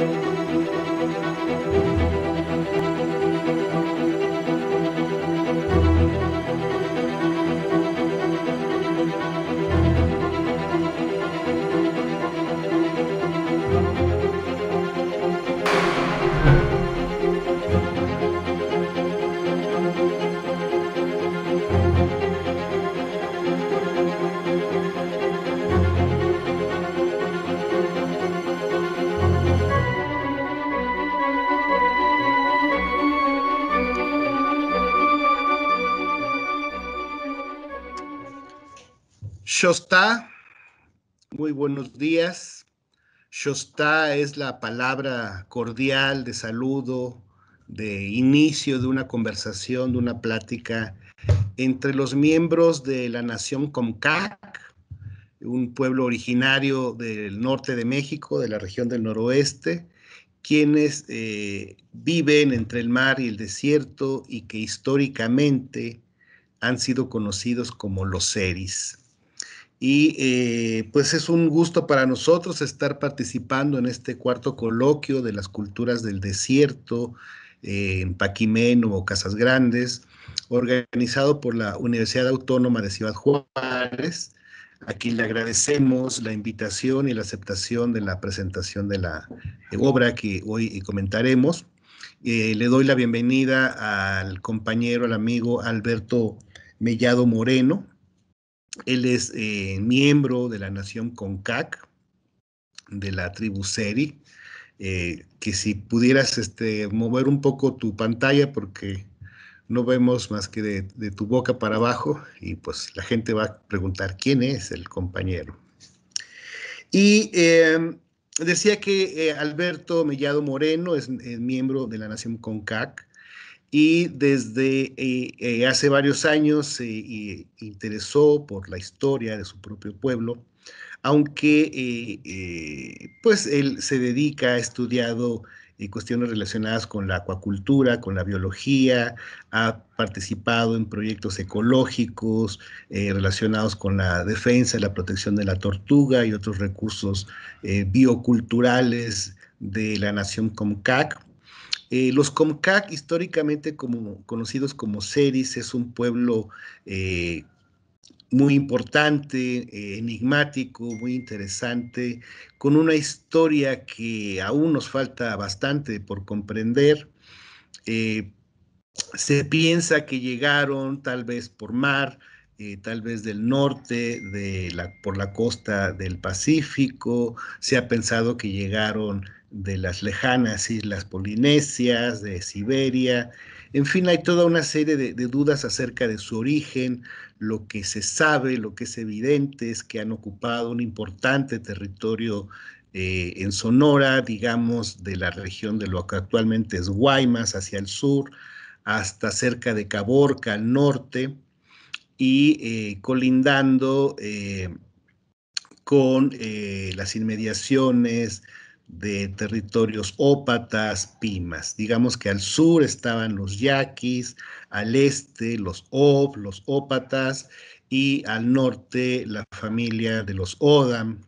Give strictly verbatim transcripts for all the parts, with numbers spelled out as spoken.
Shostá, muy buenos días. Shostá es la palabra cordial de saludo, de inicio de una conversación, de una plática entre los miembros de la nación Comcac, un pueblo originario del norte de México, de la región del noroeste, quienes eh, viven entre el mar y el desierto y que históricamente han sido conocidos como los seris. Y eh, pues es un gusto para nosotros estar participando en este cuarto coloquio de las culturas del desierto eh, en Paquimeno o Casas Grandes, organizado por la Universidad Autónoma de Ciudad Juárez. Aquí le agradecemos la invitación y la aceptación de la presentación de la eh, obra que hoy comentaremos. Eh, le doy la bienvenida al compañero, al amigo Alberto Mellado Moreno. Él es eh, miembro de la nación Comcac, de la tribu Seri, eh, que si pudieras este, mover un poco tu pantalla, porque no vemos más que de, de tu boca para abajo, y pues la gente va a preguntar quién es el compañero. Y eh, decía que eh, Alberto Mellado Moreno es, es miembro de la nación Comcac, y desde eh, eh, hace varios años se eh, interesó por la historia de su propio pueblo, aunque eh, eh, pues él se dedica, ha estudiado eh, cuestiones relacionadas con la acuacultura, con la biología, ha participado en proyectos ecológicos eh, relacionados con la defensa y la protección de la tortuga y otros recursos eh, bioculturales de la nación Comcac. Eh, los Comcac, históricamente como, conocidos como seris, es un pueblo eh, muy importante, eh, enigmático, muy interesante, con una historia que aún nos falta bastante por comprender. Eh, se piensa que llegaron tal vez por mar, eh, tal vez del norte, de la, por la costa del Pacífico. Se ha pensado que llegaron de las lejanas islas polinesias, de Siberia. En fin, hay toda una serie de, de dudas acerca de su origen. Lo que se sabe, lo que es evidente, es que han ocupado un importante territorio eh, en Sonora, digamos, de la región de lo que actualmente es Guaymas, hacia el sur, hasta cerca de Caborca, al norte, y eh, colindando eh, con eh, las inmediaciones de territorios ópatas, pimas. Digamos que al sur estaban los yaquis, al este los ob, los ópatas, y al norte la familia de los odam.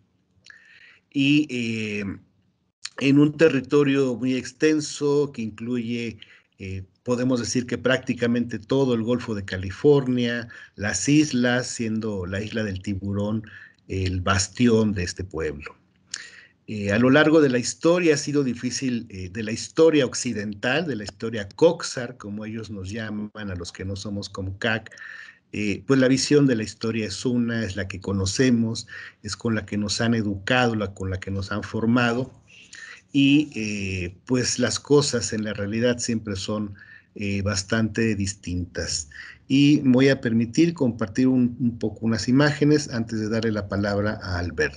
Y eh, en un territorio muy extenso que incluye, eh, podemos decir que prácticamente todo el Golfo de California, las islas, siendo la isla del Tiburón el bastión de este pueblo. Eh, a lo largo de la historia ha sido difícil, eh, de la historia occidental, de la historia Coxar, como ellos nos llaman a los que no somos Comcac, eh, pues la visión de la historia es una, es la que conocemos, es con la que nos han educado, la, con la que nos han formado, y eh, pues las cosas en la realidad siempre son eh, bastante distintas. Y voy a permitir compartir un, un poco unas imágenes antes de darle la palabra a Alberto.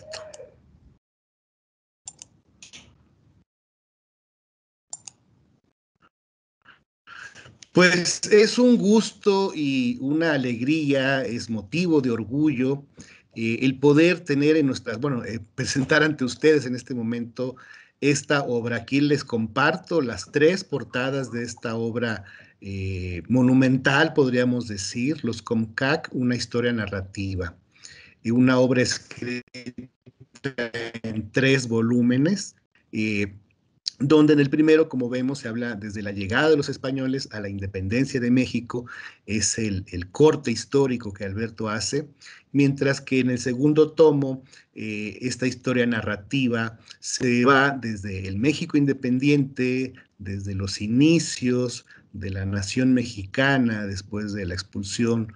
Pues es un gusto y una alegría, es motivo de orgullo eh, el poder tener en nuestras, bueno, eh, presentar ante ustedes en este momento esta obra. Aquí les comparto las tres portadas de esta obra eh, monumental, podríamos decir, Los Comcac, una historia narrativa. Y una obra escrita en tres volúmenes. Eh, donde en el primero, como vemos, se habla desde la llegada de los españoles a la independencia de México, es el, el corte histórico que Alberto hace, mientras que en el segundo tomo, eh, esta historia narrativa se va desde el México independiente, desde los inicios de la nación mexicana, después de la expulsión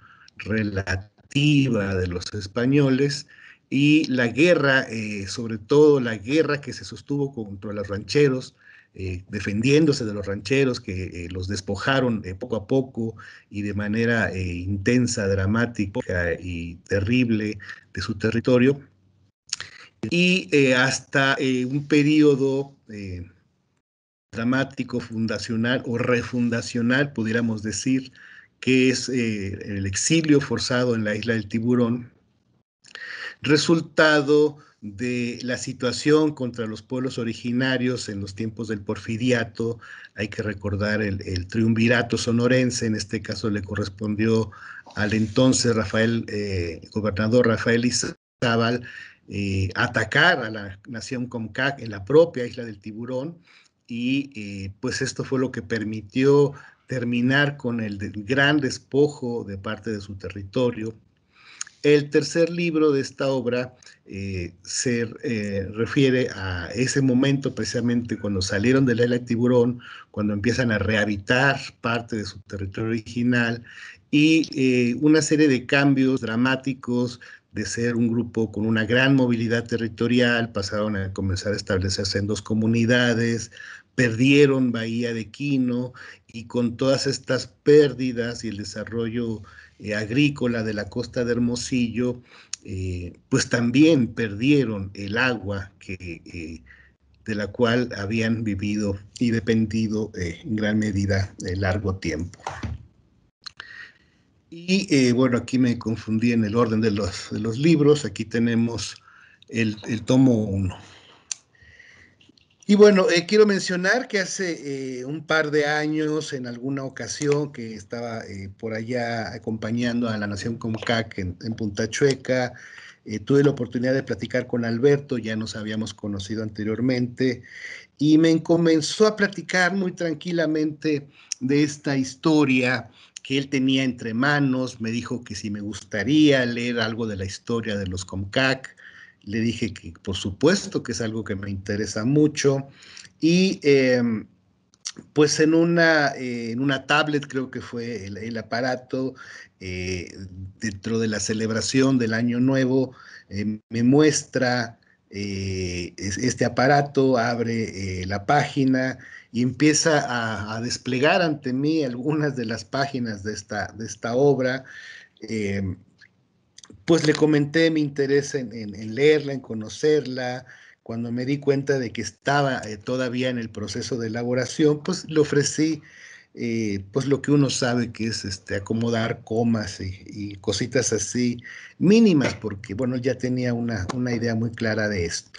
relativa de los españoles, y la guerra, eh, sobre todo la guerra que se sostuvo contra los rancheros, eh, defendiéndose de los rancheros que eh, los despojaron eh, poco a poco y de manera eh, intensa, dramática y terrible de su territorio, y eh, hasta eh, un periodo eh, dramático, fundacional o refundacional, pudiéramos decir, que es eh, el exilio forzado en la isla del Tiburón, resultado de la situación contra los pueblos originarios en los tiempos del Porfiriato. Hay que recordar el, el triunvirato sonorense, en este caso le correspondió al entonces Rafael, eh, gobernador Rafael Izábal, eh, atacar a la nación Comcac en la propia isla del Tiburón, y eh, pues esto fue lo que permitió terminar con el, el gran despojo de parte de su territorio. El tercer libro de esta obra eh, se eh, refiere a ese momento precisamente cuando salieron de la isla de Tiburón, cuando empiezan a rehabitar parte de su territorio original, y eh, una serie de cambios dramáticos de ser un grupo con una gran movilidad territorial, pasaron a comenzar a establecerse en dos comunidades, perdieron Bahía de Quino, y con todas estas pérdidas y el desarrollo eh, agrícola de la costa de Hermosillo, eh, pues también perdieron el agua que, eh, de la cual habían vivido y dependido eh, en gran medida de largo tiempo. Y eh, bueno, aquí me confundí en el orden de los, de los libros. Aquí tenemos el, el tomo uno. Y bueno, eh, quiero mencionar que hace eh, un par de años, en alguna ocasión que estaba eh, por allá acompañando a la Nación Comcac en, en Punta Chueca, eh, tuve la oportunidad de platicar con Alberto, ya nos habíamos conocido anteriormente, y me comenzó a platicar muy tranquilamente de esta historia que él tenía entre manos. Me dijo que si me gustaría leer algo de la historia de los Comcac. Le dije que por supuesto que es algo que me interesa mucho, y eh, pues en una, eh, en una tablet, creo que fue el, el aparato, eh, dentro de la celebración del Año Nuevo, eh, me muestra eh, este aparato, abre eh, la página y empieza a, a, desplegar ante mí algunas de las páginas de esta, de esta obra. Eh, pues le comenté mi interés en, en, en leerla, en conocerla. Cuando me di cuenta de que estaba eh, todavía en el proceso de elaboración, pues le ofrecí eh, pues lo que uno sabe que es este, acomodar comas y, y cositas así mínimas, porque bueno, ya tenía una, una idea muy clara de esto.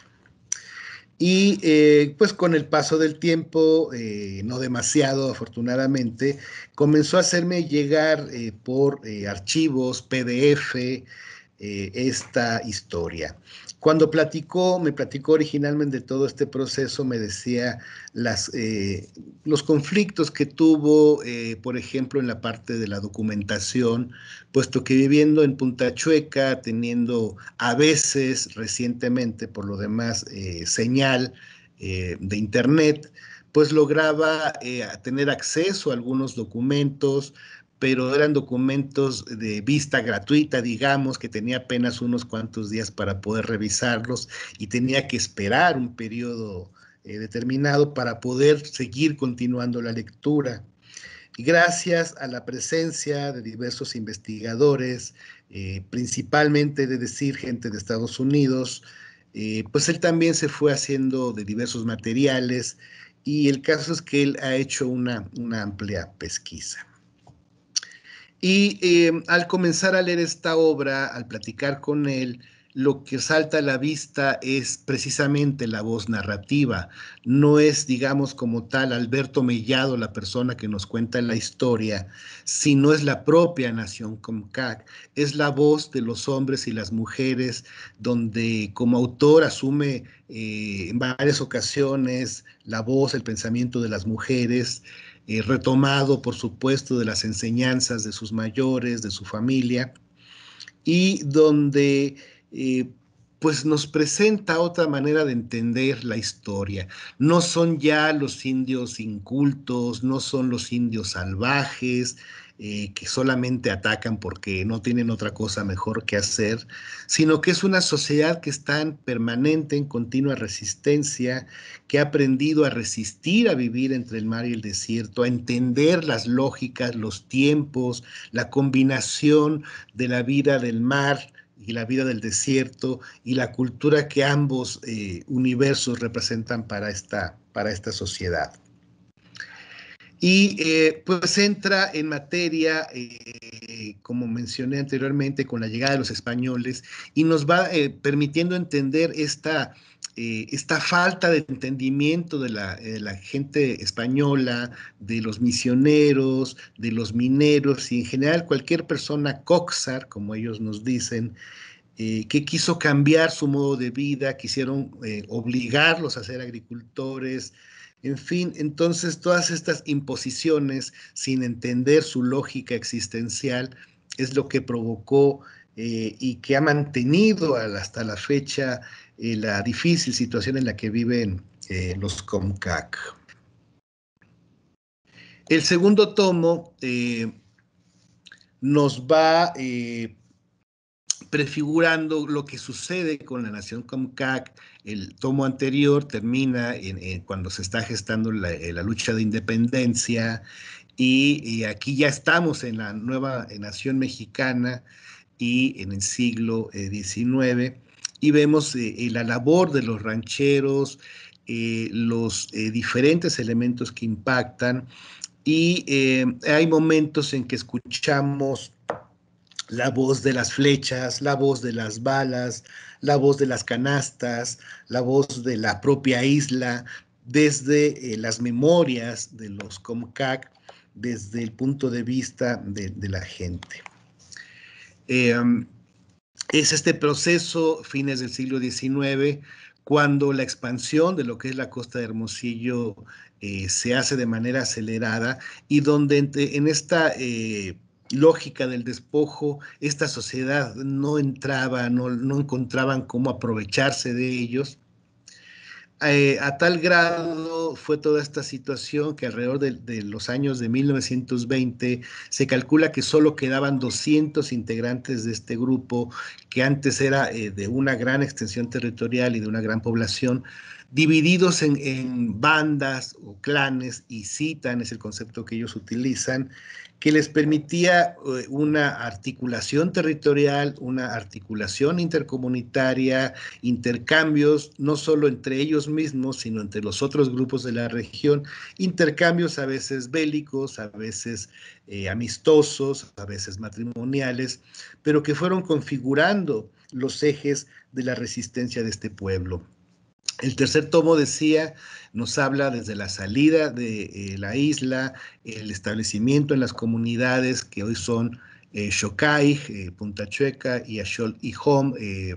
Y eh, pues con el paso del tiempo, eh, no demasiado afortunadamente, comenzó a hacerme llegar eh, por eh, archivos, P D F, eh, esta historia. Cuando platicó, me platicó originalmente de todo este proceso, me decía las, eh, los conflictos que tuvo, eh, por ejemplo, en la parte de la documentación, puesto que viviendo en Punta Chueca, teniendo a veces recientemente, por lo demás, eh, señal eh, de internet, pues lograba eh, tener acceso a algunos documentos, pero eran documentos de vista gratuita, digamos, que tenía apenas unos cuantos días para poder revisarlos, y tenía que esperar un periodo eh, determinado para poder seguir continuando la lectura. Y gracias a la presencia de diversos investigadores, eh, principalmente de decir gente de Estados Unidos, eh, pues él también se fue haciendo de diversos materiales, y el caso es que él ha hecho una, una amplia pesquisa. Y eh, al comenzar a leer esta obra, al platicar con él, lo que salta a la vista es precisamente la voz narrativa. No es, digamos, como tal Alberto Mellado la persona que nos cuenta la historia, sino es la propia nación Comcac. Es la voz de los hombres y las mujeres, donde como autor asume eh, en varias ocasiones la voz, el pensamiento de las mujeres, eh, retomado, por supuesto, de las enseñanzas de sus mayores, de su familia, y donde eh, pues nos presenta otra manera de entender la historia. No son ya los indios incultos, no son los indios salvajes, eh, que solamente atacan porque no tienen otra cosa mejor que hacer, sino que es una sociedad que está en permanente, en continua resistencia, que ha aprendido a resistir, a vivir entre el mar y el desierto, a entender las lógicas, los tiempos, la combinación de la vida del mar y la vida del desierto y la cultura que ambos eh, universos representan para esta, para esta sociedad. Y eh, pues entra en materia, eh, como mencioné anteriormente, con la llegada de los españoles y nos va eh, permitiendo entender esta, eh, esta falta de entendimiento de la, de la gente española, de los misioneros, de los mineros y en general cualquier persona coxar, como ellos nos dicen, eh, que quiso cambiar su modo de vida, quisieron eh, obligarlos a ser agricultores, en fin, entonces todas estas imposiciones sin entender su lógica existencial es lo que provocó eh, y que ha mantenido hasta la fecha eh, la difícil situación en la que viven eh, los Comcac. El segundo tomo eh, nos va eh, prefigurando lo que sucede con la nación Comcac. El tomo anterior termina en, en cuando se está gestando la, la lucha de independencia y, y, aquí ya estamos en la nueva nación mexicana y en el siglo diecinueve y vemos eh, la labor de los rancheros, eh, los eh, diferentes elementos que impactan y eh, hay momentos en que escuchamos la voz de las flechas, la voz de las balas, la voz de las canastas, la voz de la propia isla, desde eh, las memorias de los Comcac, desde el punto de vista de, de la gente. Eh, es este proceso, fines del siglo diecinueve, cuando la expansión de lo que es la costa de Hermosillo eh, se hace de manera acelerada y donde en, en esta eh, lógica del despojo, esta sociedad no entraba, no, no encontraban cómo aprovecharse de ellos. Eh, a tal grado fue toda esta situación que alrededor de, de los años de mil novecientos veinte se calcula que solo quedaban doscientos integrantes de este grupo, que antes era eh, de una gran extensión territorial y de una gran población, divididos en, en bandas o clanes, y citan, es el concepto que ellos utilizan, que les permitía eh, una articulación territorial, una articulación intercomunitaria, intercambios, no solo entre ellos mismos, sino entre los otros grupos de la región, intercambios a veces bélicos, a veces eh, amistosos, a veces matrimoniales, pero que fueron configurando los ejes de la resistencia de este pueblo. El tercer tomo, decía, nos habla desde la salida de eh, la isla, el establecimiento en las comunidades que hoy son eh, Xocay, eh, Punta Chueca y Axol y Hom, eh,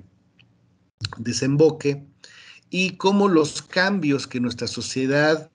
Desemboque, y cómo los cambios que nuestra sociedad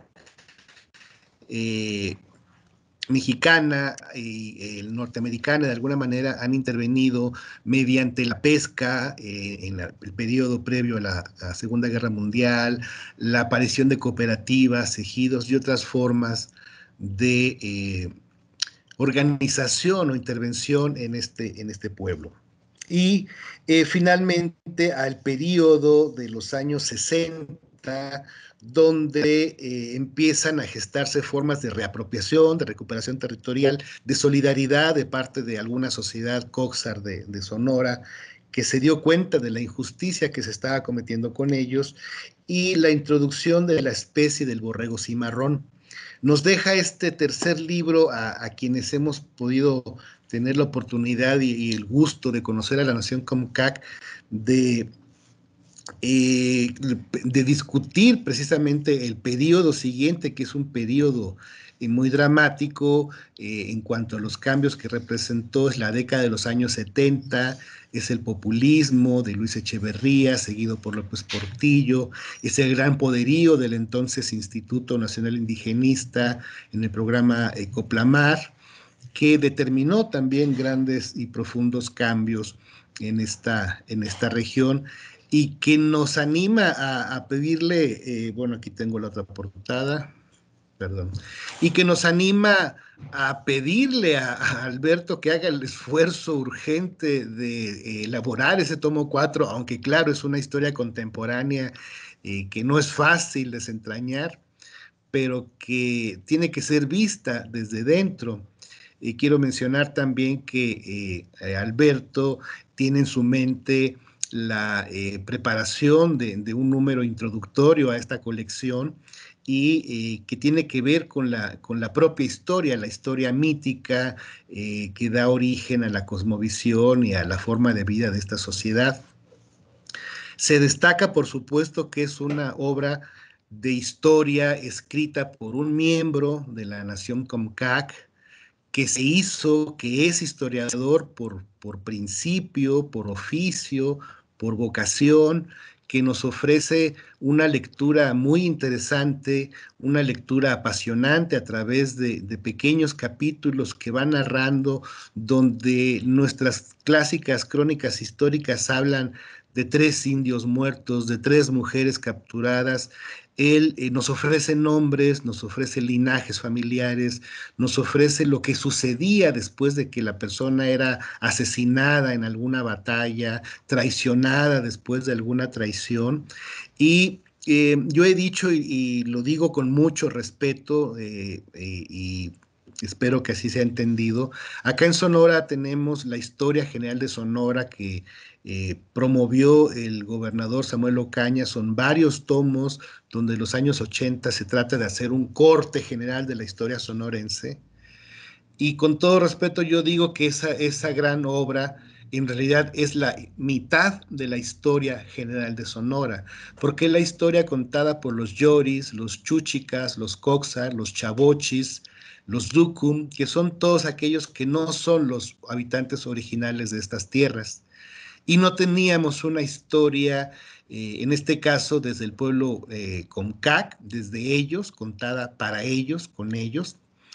eh, mexicana y eh, norteamericana de alguna manera han intervenido mediante la pesca eh, en la, el periodo previo a la, a la Segunda Guerra Mundial, la aparición de cooperativas, ejidos y otras formas de eh, organización o intervención en este, en este pueblo. Y eh, finalmente al periodo de los años sesenta, donde eh, empiezan a gestarse formas de reapropiación, de recuperación territorial, de solidaridad de parte de alguna sociedad coxar de, de Sonora, que se dio cuenta de la injusticia que se estaba cometiendo con ellos, y la introducción de la especie del borrego cimarrón. nos deja este tercer libro a, a quienes hemos podido tener la oportunidad y, y el gusto de conocer a la Nación Comcac, de, eh, de discutir precisamente el periodo siguiente, que es un periodo eh, muy dramático eh, en cuanto a los cambios que representó. Es la década de los años setenta, es el populismo de Luis Echeverría, seguido por López Portillo, es el gran poderío del entonces Instituto Nacional Indigenista en el programa eh, Coplamar, que determinó también grandes y profundos cambios en esta, en esta región y que nos anima a, a pedirle, eh, bueno, aquí tengo la otra portada, perdón, y que nos anima a pedirle a, a Alberto que haga el esfuerzo urgente de eh, elaborar ese tomo cuatro, aunque claro, es una historia contemporánea eh, que no es fácil desentrañar, pero que tiene que ser vista desde dentro. Y quiero mencionar también que eh, Alberto tiene en su mente la eh, preparación de, de, un número introductorio a esta colección y eh, que tiene que ver con la, con la propia historia, la historia mítica eh, que da origen a la cosmovisión y a la forma de vida de esta sociedad. Se destaca, por supuesto, que es una obra de historia escrita por un miembro de la Nación Comcac, que se hizo, que es historiador por, por principio, por oficio, por vocación, que nos ofrece una lectura muy interesante, una lectura apasionante a través de, de pequeños capítulos que van narrando, donde nuestras clásicas crónicas históricas hablan de tres indios muertos, de tres mujeres capturadas. Él eh, nos ofrece nombres, nos ofrece linajes familiares, nos ofrece lo que sucedía después de que la persona era asesinada en alguna batalla, traicionada después de alguna traición. Y eh, yo he dicho, y, y, lo digo con mucho respeto, eh, eh, y espero que así sea entendido, acá en Sonora tenemos la Historia General de Sonora que eh, promovió el gobernador Samuel Ocaña. Son varios tomos donde en los años ochenta se trata de hacer un corte general de la historia sonorense. Y con todo respeto yo digo que esa, esa gran obra en realidad es la mitad de la historia general de Sonora, porque es la historia contada por los Yoris, los Chúchicas, los Coxar, los Chavochis, los Ducum, que son todos aquellos que no son los habitantes originales de estas tierras. Y no teníamos una historia, eh, en este caso desde el pueblo eh, Comcac, desde ellos, contada para ellos, con ellos.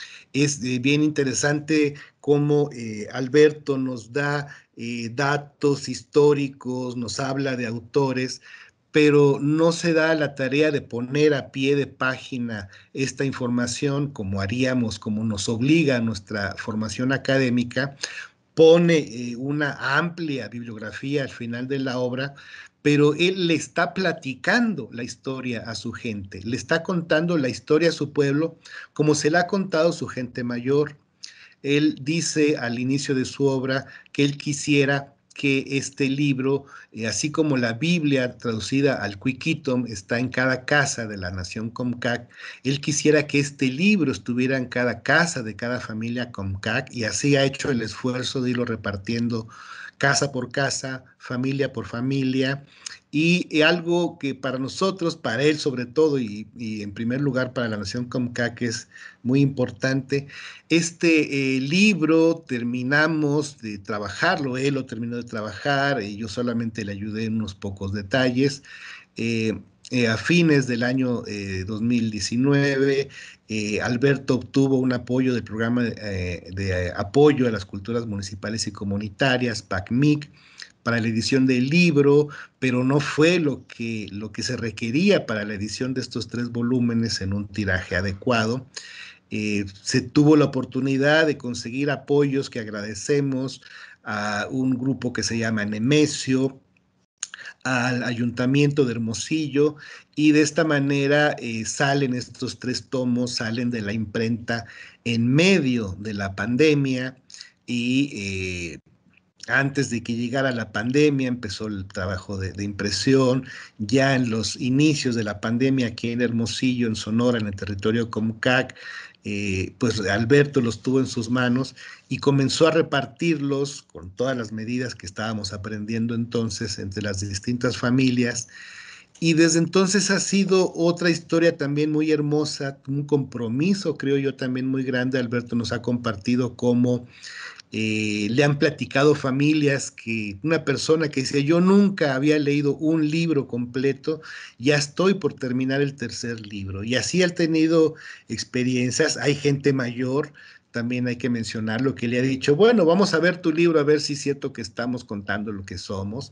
Es eh, bien interesante cómo eh, Alberto nos da eh, datos históricos, nos habla de autores, pero no se da la tarea de poner a pie de página esta información como haríamos, como nos obliga nuestra formación académica. Pone eh, una amplia bibliografía al final de la obra, pero él le está platicando la historia a su gente, le está contando la historia a su pueblo como se la ha contado su gente mayor. Él dice al inicio de su obra que él quisiera que este libro, eh, así como la Biblia traducida al Quiquitom está en cada casa de la Nación Comcac, él quisiera que este libro estuviera en cada casa de cada familia Comcac, y así ha hecho el esfuerzo de irlo repartiendo casa por casa, familia por familia. Y, y algo que para nosotros, para él sobre todo, y, y en primer lugar para la Nación Comcac es muy importante, este eh, libro terminamos de trabajarlo, él lo terminó de trabajar, y yo solamente le ayudé en unos pocos detalles. Eh, eh, a fines del año eh, dos mil diecinueve, eh, Alberto obtuvo un apoyo del programa de, eh, de apoyo a las culturas municipales y comunitarias, PACMIC, para la edición del libro, pero no fue lo que, lo que se requería para la edición de estos tres volúmenes en un tiraje adecuado. Eh, se tuvo la oportunidad de conseguir apoyos que agradecemos a un grupo que se llama Nemesio, al Ayuntamiento de Hermosillo, y de esta manera eh, salen estos tres tomos, salen de la imprenta en medio de la pandemia, y eh, Antes de que llegara la pandemia, empezó el trabajo de, de impresión. Ya en los inicios de la pandemia, aquí en Hermosillo, en Sonora, en el territorio Comcac, eh, pues Alberto los tuvo en sus manos y comenzó a repartirlos con todas las medidas que estábamos aprendiendo entonces entre las distintas familias. Y desde entonces ha sido otra historia también muy hermosa, un compromiso, creo yo, también muy grande. Alberto nos ha compartido cómo eh, le han platicado familias que una persona que decía, yo nunca había leído un libro completo, ya estoy por terminar el tercer libro. Y así ha tenido experiencias. Hay gente mayor, también hay que mencionarlo, que le ha dicho, bueno, vamos a ver tu libro, a ver si es cierto que estamos contando lo que somos.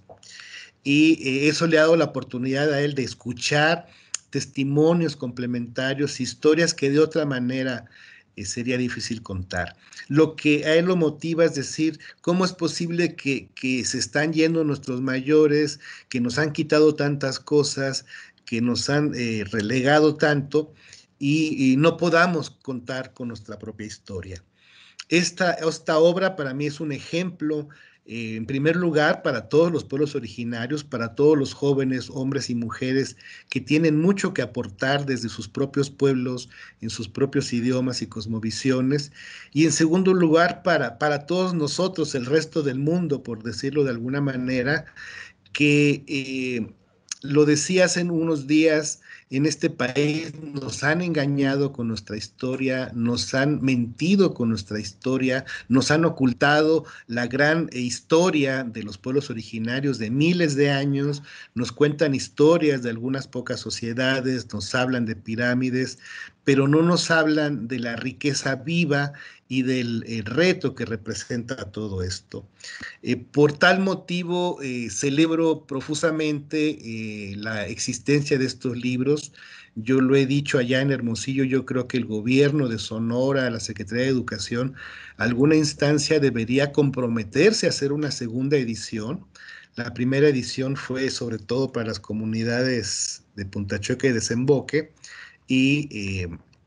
Y eh, eso le ha dado la oportunidad a él de escuchar testimonios complementarios, historias que de otra manera eh, sería difícil contar. Lo que a él lo motiva es decir, ¿cómo es posible que, que se están yendo nuestros mayores, que nos han quitado tantas cosas, que nos han eh, relegado tanto y, y no podamos contar con nuestra propia historia? Esta, esta obra para mí es un ejemplo, eh, en primer lugar, para todos los pueblos originarios, para todos los jóvenes, hombres y mujeres que tienen mucho que aportar desde sus propios pueblos, en sus propios idiomas y cosmovisiones. Y en segundo lugar, para, para todos nosotros, el resto del mundo, por decirlo de alguna manera, que eh, lo decía hace unos días, en este país nos han engañado con nuestra historia, nos han mentido con nuestra historia, nos han ocultado la gran historia de los pueblos originarios de miles de años, nos cuentan historias de algunas pocas sociedades, nos hablan de pirámides, pero no nos hablan de la riqueza viva y del eh, reto que representa todo esto. Eh, por tal motivo, eh, celebro profusamente eh, la existencia de estos libros. Yo lo he dicho allá en Hermosillo, yo creo que el gobierno de Sonora, la Secretaría de Educación, alguna instancia debería comprometerse a hacer una segunda edición. La primera edición fue sobre todo para las comunidades de Punta Chueca y Desemboque, y eh,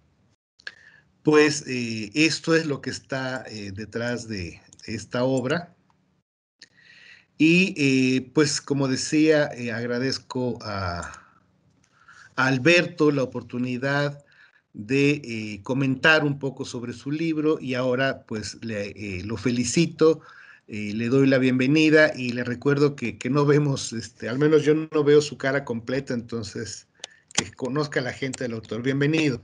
pues eh, esto es lo que está eh, detrás de esta obra. Y eh, pues como decía, eh, agradezco a, a, Alberto la oportunidad de eh, comentar un poco sobre su libro y ahora pues le, eh, lo felicito, eh, le doy la bienvenida y le recuerdo que, que no vemos, este, al menos yo no veo su cara completa, entonces que conozca a la gente del autor. Bienvenido.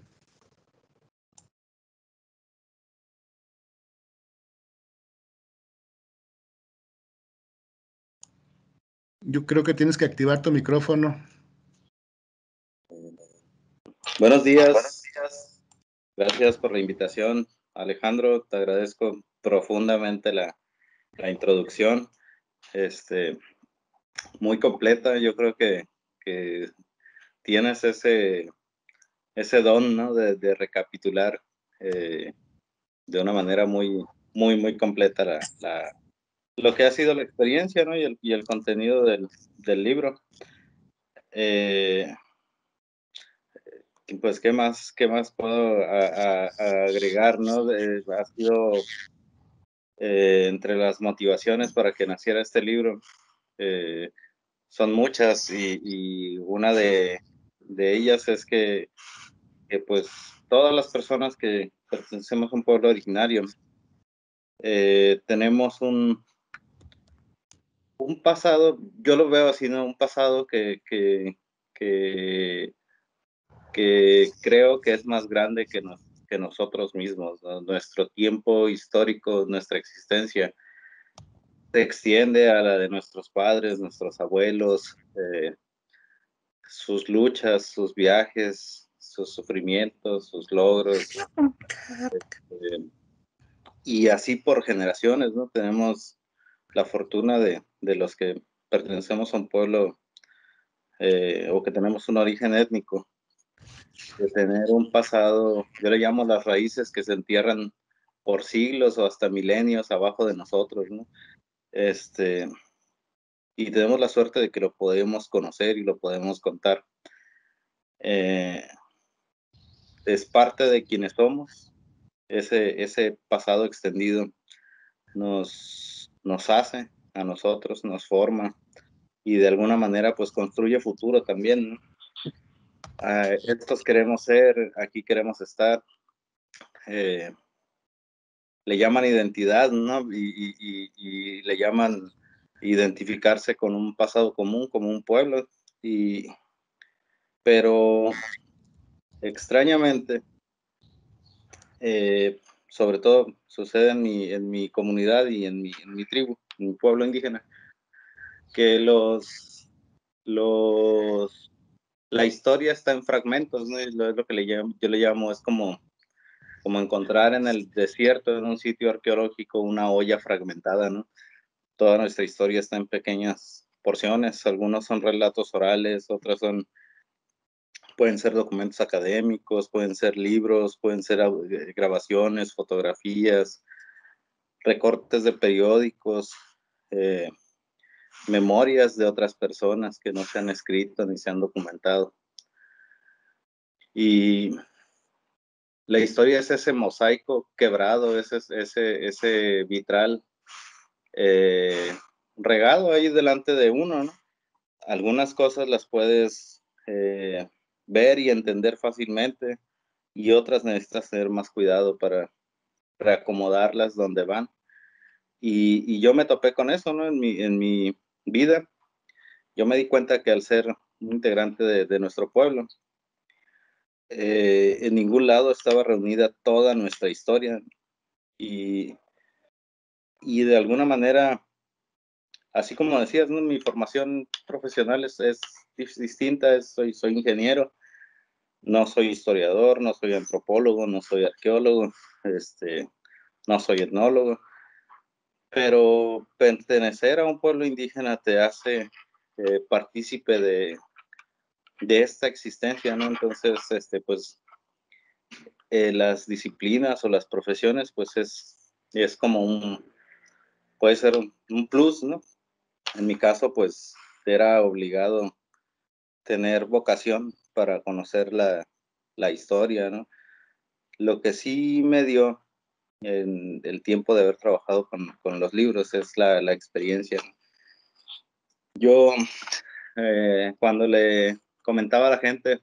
Yo creo que tienes que activar tu micrófono. Buenos días. Buenos días. Gracias por la invitación, Alejandro. Te agradezco profundamente la, la introducción. Este, muy completa. Yo creo que, que tienes ese, ese don, ¿no? de, de recapitular eh, de una manera muy, muy, muy completa la, la, lo que ha sido la experiencia, ¿no? y, el, y el contenido del, del libro. Eh, Pues, ¿qué más, qué más puedo a, a, a agregar, no? De, ha sido eh, entre las motivaciones para que naciera este libro, eh, son muchas y, y una de, de, ellas es que, que, pues, todas las personas que pertenecemos a un pueblo originario eh, tenemos un, un pasado, yo lo veo así, ¿no? Un pasado que, que, que que creo que es más grande que, nos, que nosotros mismos, ¿no? Nuestro tiempo histórico, nuestra existencia, se extiende a la de nuestros padres, nuestros abuelos, eh, sus luchas, sus viajes, sus sufrimientos, sus logros, eh, y así por generaciones, ¿no? Tenemos la fortuna de, de los que pertenecemos a un pueblo eh, o que tenemos un origen étnico, de tener un pasado, yo le llamo las raíces que se entierran por siglos o hasta milenios abajo de nosotros, ¿no? Este, y tenemos la suerte de que lo podemos conocer y lo podemos contar. Eh, es parte de quienes somos, ese, ese pasado extendido nos, nos hace a nosotros, nos forma y de alguna manera pues construye futuro también, ¿no? Uh, estos queremos ser, aquí queremos estar, eh, le llaman identidad, ¿no? Y, y, y, y le llaman identificarse con un pasado común, como un pueblo, y, pero extrañamente, eh, sobre todo sucede en mi, en mi comunidad y en mi, en mi tribu, en mi pueblo indígena, que los, los, la historia está en fragmentos, ¿no? Es lo, lo que le llamo, yo le llamo, es como, como encontrar en el desierto, en un sitio arqueológico, una olla fragmentada, ¿no? Toda nuestra historia está en pequeñas porciones, algunos son relatos orales, otros son, pueden ser documentos académicos, pueden ser libros, pueden ser grabaciones, fotografías, recortes de periódicos, eh, memorias de otras personas que no se han escrito ni se han documentado. Y la historia es ese mosaico quebrado, ese, ese, ese vitral eh, regado ahí delante de uno, ¿no? Algunas cosas las puedes eh, ver y entender fácilmente y otras necesitas tener más cuidado para reacomodarlas donde van. Y, y yo me topé con eso, ¿no? En mi, en mi vida, yo me di cuenta que al ser un integrante de, de nuestro pueblo, eh, en ningún lado estaba reunida toda nuestra historia y, y de alguna manera, así como decías, ¿no? Mi formación profesional es, es distinta, es, soy, soy ingeniero, no soy historiador, no soy antropólogo, no soy arqueólogo, este, no soy etnólogo, pero pertenecer a un pueblo indígena te hace eh, partícipe de, de esta existencia, ¿no? Entonces, este, pues, eh, las disciplinas o las profesiones, pues es, es como un, puede ser un, un plus, ¿no? En mi caso, pues, era obligado tener vocación para conocer la, la historia, ¿no? Lo que sí me dio en el tiempo de haber trabajado con, con los libros es la, la experiencia. Yo, eh, cuando le comentaba a la gente,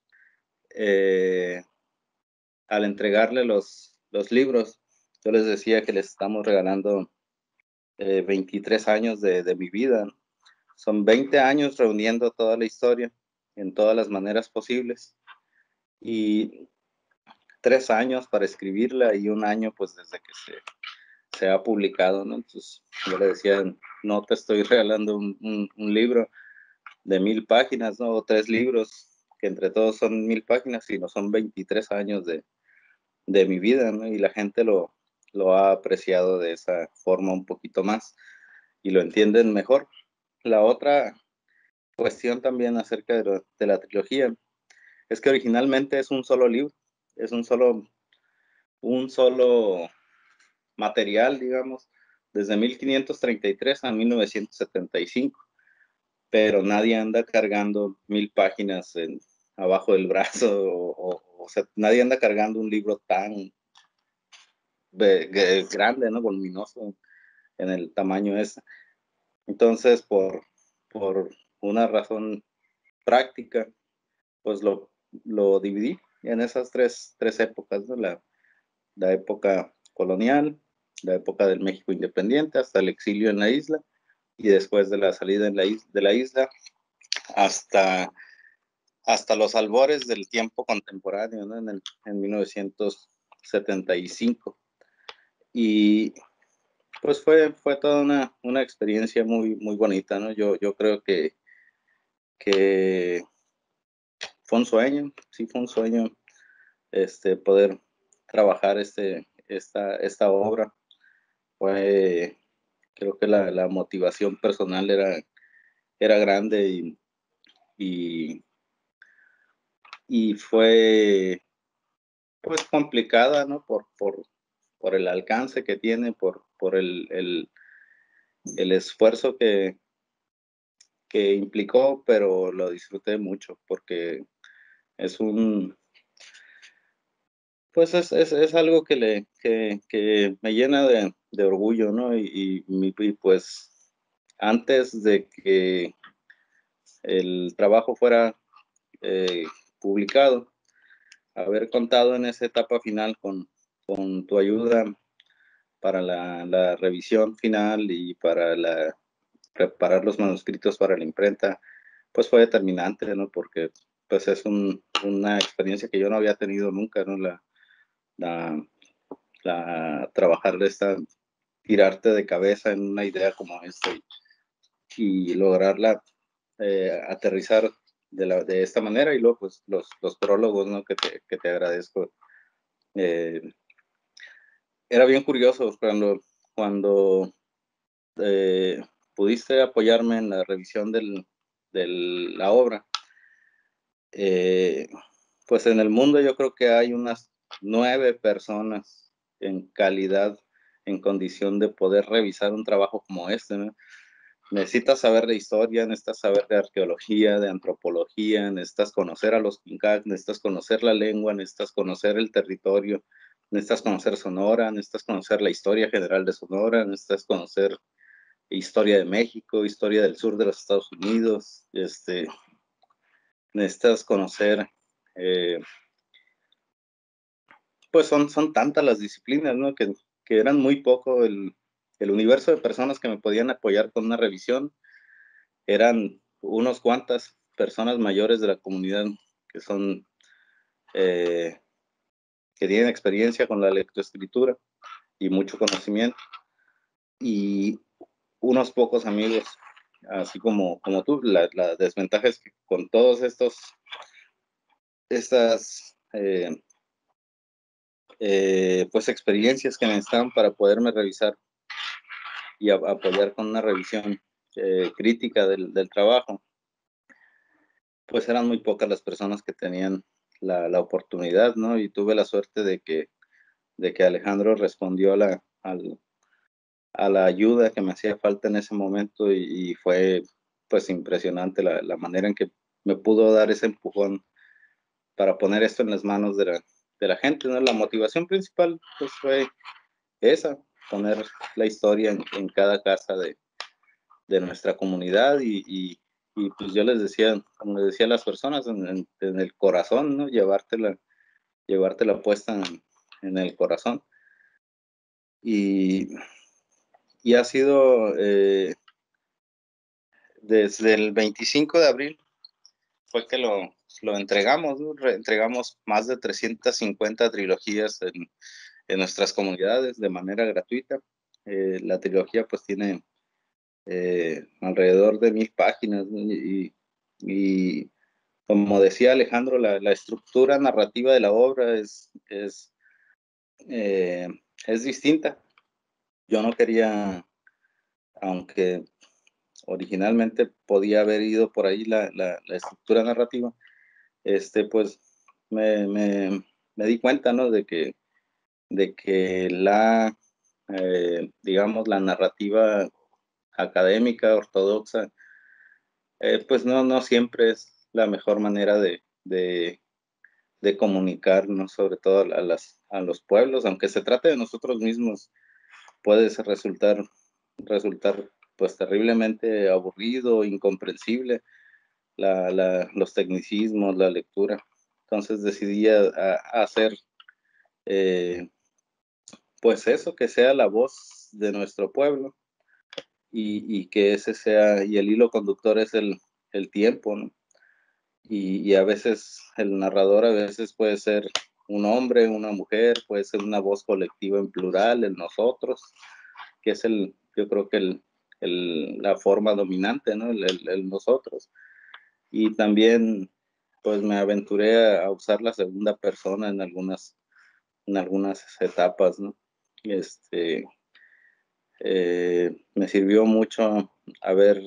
eh, al entregarle los, los libros, yo les decía que les estamos regalando eh, veintitrés años de, de mi vida. Son veinte años reuniendo toda la historia en todas las maneras posibles y tres años para escribirla y un año pues desde que se, se ha publicado, ¿no? Entonces yo le decía, no te estoy regalando un, un, un libro de mil páginas, ¿no? O tres libros que entre todos son mil páginas, sino son veintitrés años de, de mi vida, ¿no? Y la gente lo, lo ha apreciado de esa forma un poquito más y lo entienden mejor. La otra cuestión también acerca de, lo, de la trilogía es que originalmente es un solo libro, es un solo, un solo material, digamos, desde mil quinientos treinta y tres a mil novecientos setenta y cinco, pero nadie anda cargando mil páginas en, abajo del brazo, o, o, o sea, nadie anda cargando un libro tan de, de, grande, ¿no? Voluminoso en el tamaño ese. Entonces, por, por una razón práctica, pues lo, lo dividí en esas tres, tres épocas, ¿no? La, la época colonial, la época del México independiente, hasta el exilio en la isla, y después de la salida en la is de la isla hasta, hasta los albores del tiempo contemporáneo, ¿no? En, el, en mil novecientos setenta y cinco. Y pues fue, fue toda una, una experiencia muy, muy bonita, ¿no? Yo, yo creo que, que fue un sueño, sí fue un sueño este, poder trabajar este, esta, esta obra. Fue, creo que la, la motivación personal era, era grande y, y, y fue pues complicada, ¿no? Por, por, por el alcance que tiene, por, por el, el, el esfuerzo que, que implicó, pero lo disfruté mucho porque es un, pues es, es, es algo que, le, que, que me llena de, de orgullo, ¿no? Y, y, y pues antes de que el trabajo fuera eh, publicado, haber contado en esa etapa final con, con tu ayuda para la, la, revisión final y para la, preparar los manuscritos para la imprenta, pues fue determinante, ¿no? Porque pues es un, una experiencia que yo no había tenido nunca, ¿no? La, la, la trabajar de esta, tirarte de cabeza en una idea como esta y, y lograrla eh, aterrizar de, la, de esta manera, y luego pues los, los prólogos, ¿no? Que te, que te agradezco. Eh, era bien curioso cuando, cuando eh, pudiste apoyarme en la revisión del, de la obra. Eh, pues en el mundo yo creo que hay unas nueve personas en calidad, en condición de poder revisar un trabajo como este, ¿no? Necesitas saber de historia, necesitas saber de arqueología, de antropología, necesitas conocer a los Pincac, necesitas conocer la lengua, necesitas conocer el territorio, necesitas conocer Sonora, necesitas conocer la historia general de Sonora, necesitas conocer historia de México, historia del sur de los Estados Unidos, este, necesitas conocer, eh, pues son, son tantas las disciplinas, ¿no? Que, que eran muy poco el, el universo de personas que me podían apoyar con una revisión. Eran unos cuantas personas mayores de la comunidad que son, eh, que tienen experiencia con la lectoescritura y mucho conocimiento, y unos pocos amigos, así como, como tú. La, la desventaja es que con todos estos, estas, eh, eh, pues experiencias que necesitaban para poderme revisar y a, apoyar con una revisión eh, crítica del, del trabajo, pues eran muy pocas las personas que tenían la, la oportunidad, ¿no? Y tuve la suerte de que, de que Alejandro respondió a la, al, a la ayuda que me hacía falta en ese momento, y, y fue pues impresionante la, la manera en que me pudo dar ese empujón para poner esto en las manos de la, de la gente, ¿no? La motivación principal pues fue esa, poner la historia en, en cada casa de, de nuestra comunidad, y, y, y, pues yo les decía, como les decía a las personas, en, en, en el corazón, ¿no? Llevártela, llevártela puesta en, en el corazón. Y, y ha sido eh, desde el veinticinco de abril fue que lo, lo entregamos, ¿no? Entregamos más de trescientas cincuenta trilogías en, en nuestras comunidades de manera gratuita. Eh, la trilogía pues tiene eh, alrededor de mil páginas, ¿no? y, y como decía Alejandro, la, la, estructura narrativa de la obra es, es, eh, es distinta. Yo no quería, aunque originalmente podía haber ido por ahí la, la, la estructura narrativa, este, pues me, me, me di cuenta, ¿no? De que, de que la, eh, digamos, la narrativa académica, ortodoxa, eh, pues no, no siempre es la mejor manera de, de, de comunicarnos, sobre todo a, las, a los pueblos, aunque se trate de nosotros mismos, puede resultar, resultar pues terriblemente aburrido, incomprensible, la, la, los tecnicismos, la lectura. Entonces decidí a, a hacer eh, pues eso, que sea la voz de nuestro pueblo, y, y que ese sea, y el hilo conductor es el, el tiempo, ¿no? Y, y a veces el narrador a veces puede ser un hombre, una mujer, puede ser una voz colectiva en plural, el nosotros, que es el, yo creo que el, el, la forma dominante, ¿no? El, el, el nosotros. Y también pues me aventuré a usar la segunda persona en algunas, en algunas etapas, ¿no? Este, eh, me sirvió mucho haber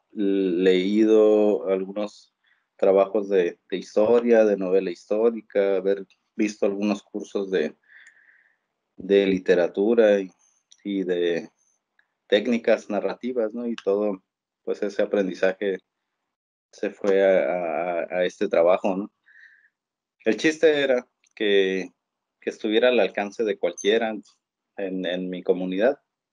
leído algunos trabajos de, de historia, de novela histórica, haber visto algunos cursos de, de literatura y, y de técnicas narrativas, ¿no? Y todo, pues ese aprendizaje se fue a, a, a este trabajo, ¿no? El chiste era que, que estuviera al alcance de cualquiera en, en mi comunidad,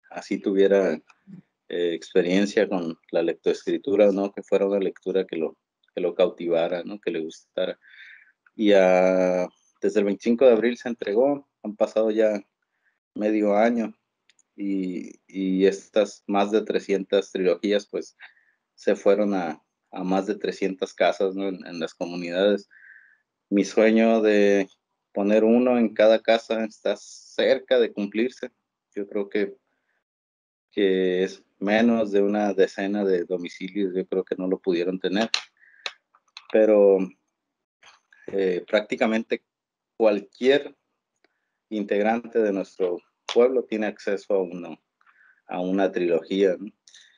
así tuviera eh, experiencia con la lectoescritura, ¿no? Que fuera una lectura que lo, que lo cautivara, ¿no? Que le gustara. Y a, desde el veinticinco de abril se entregó, han pasado ya medio año y, y estas más de trescientas trilogías pues se fueron a, a más de trescientas casas, ¿no? en, en las comunidades. Mi sueño de poner uno en cada casa está cerca de cumplirse. Yo creo que, que es menos de una decena de domicilios, yo creo que no lo pudieron tener, pero eh, prácticamente cualquier integrante de nuestro pueblo tiene acceso a, uno, a una trilogía, ¿no?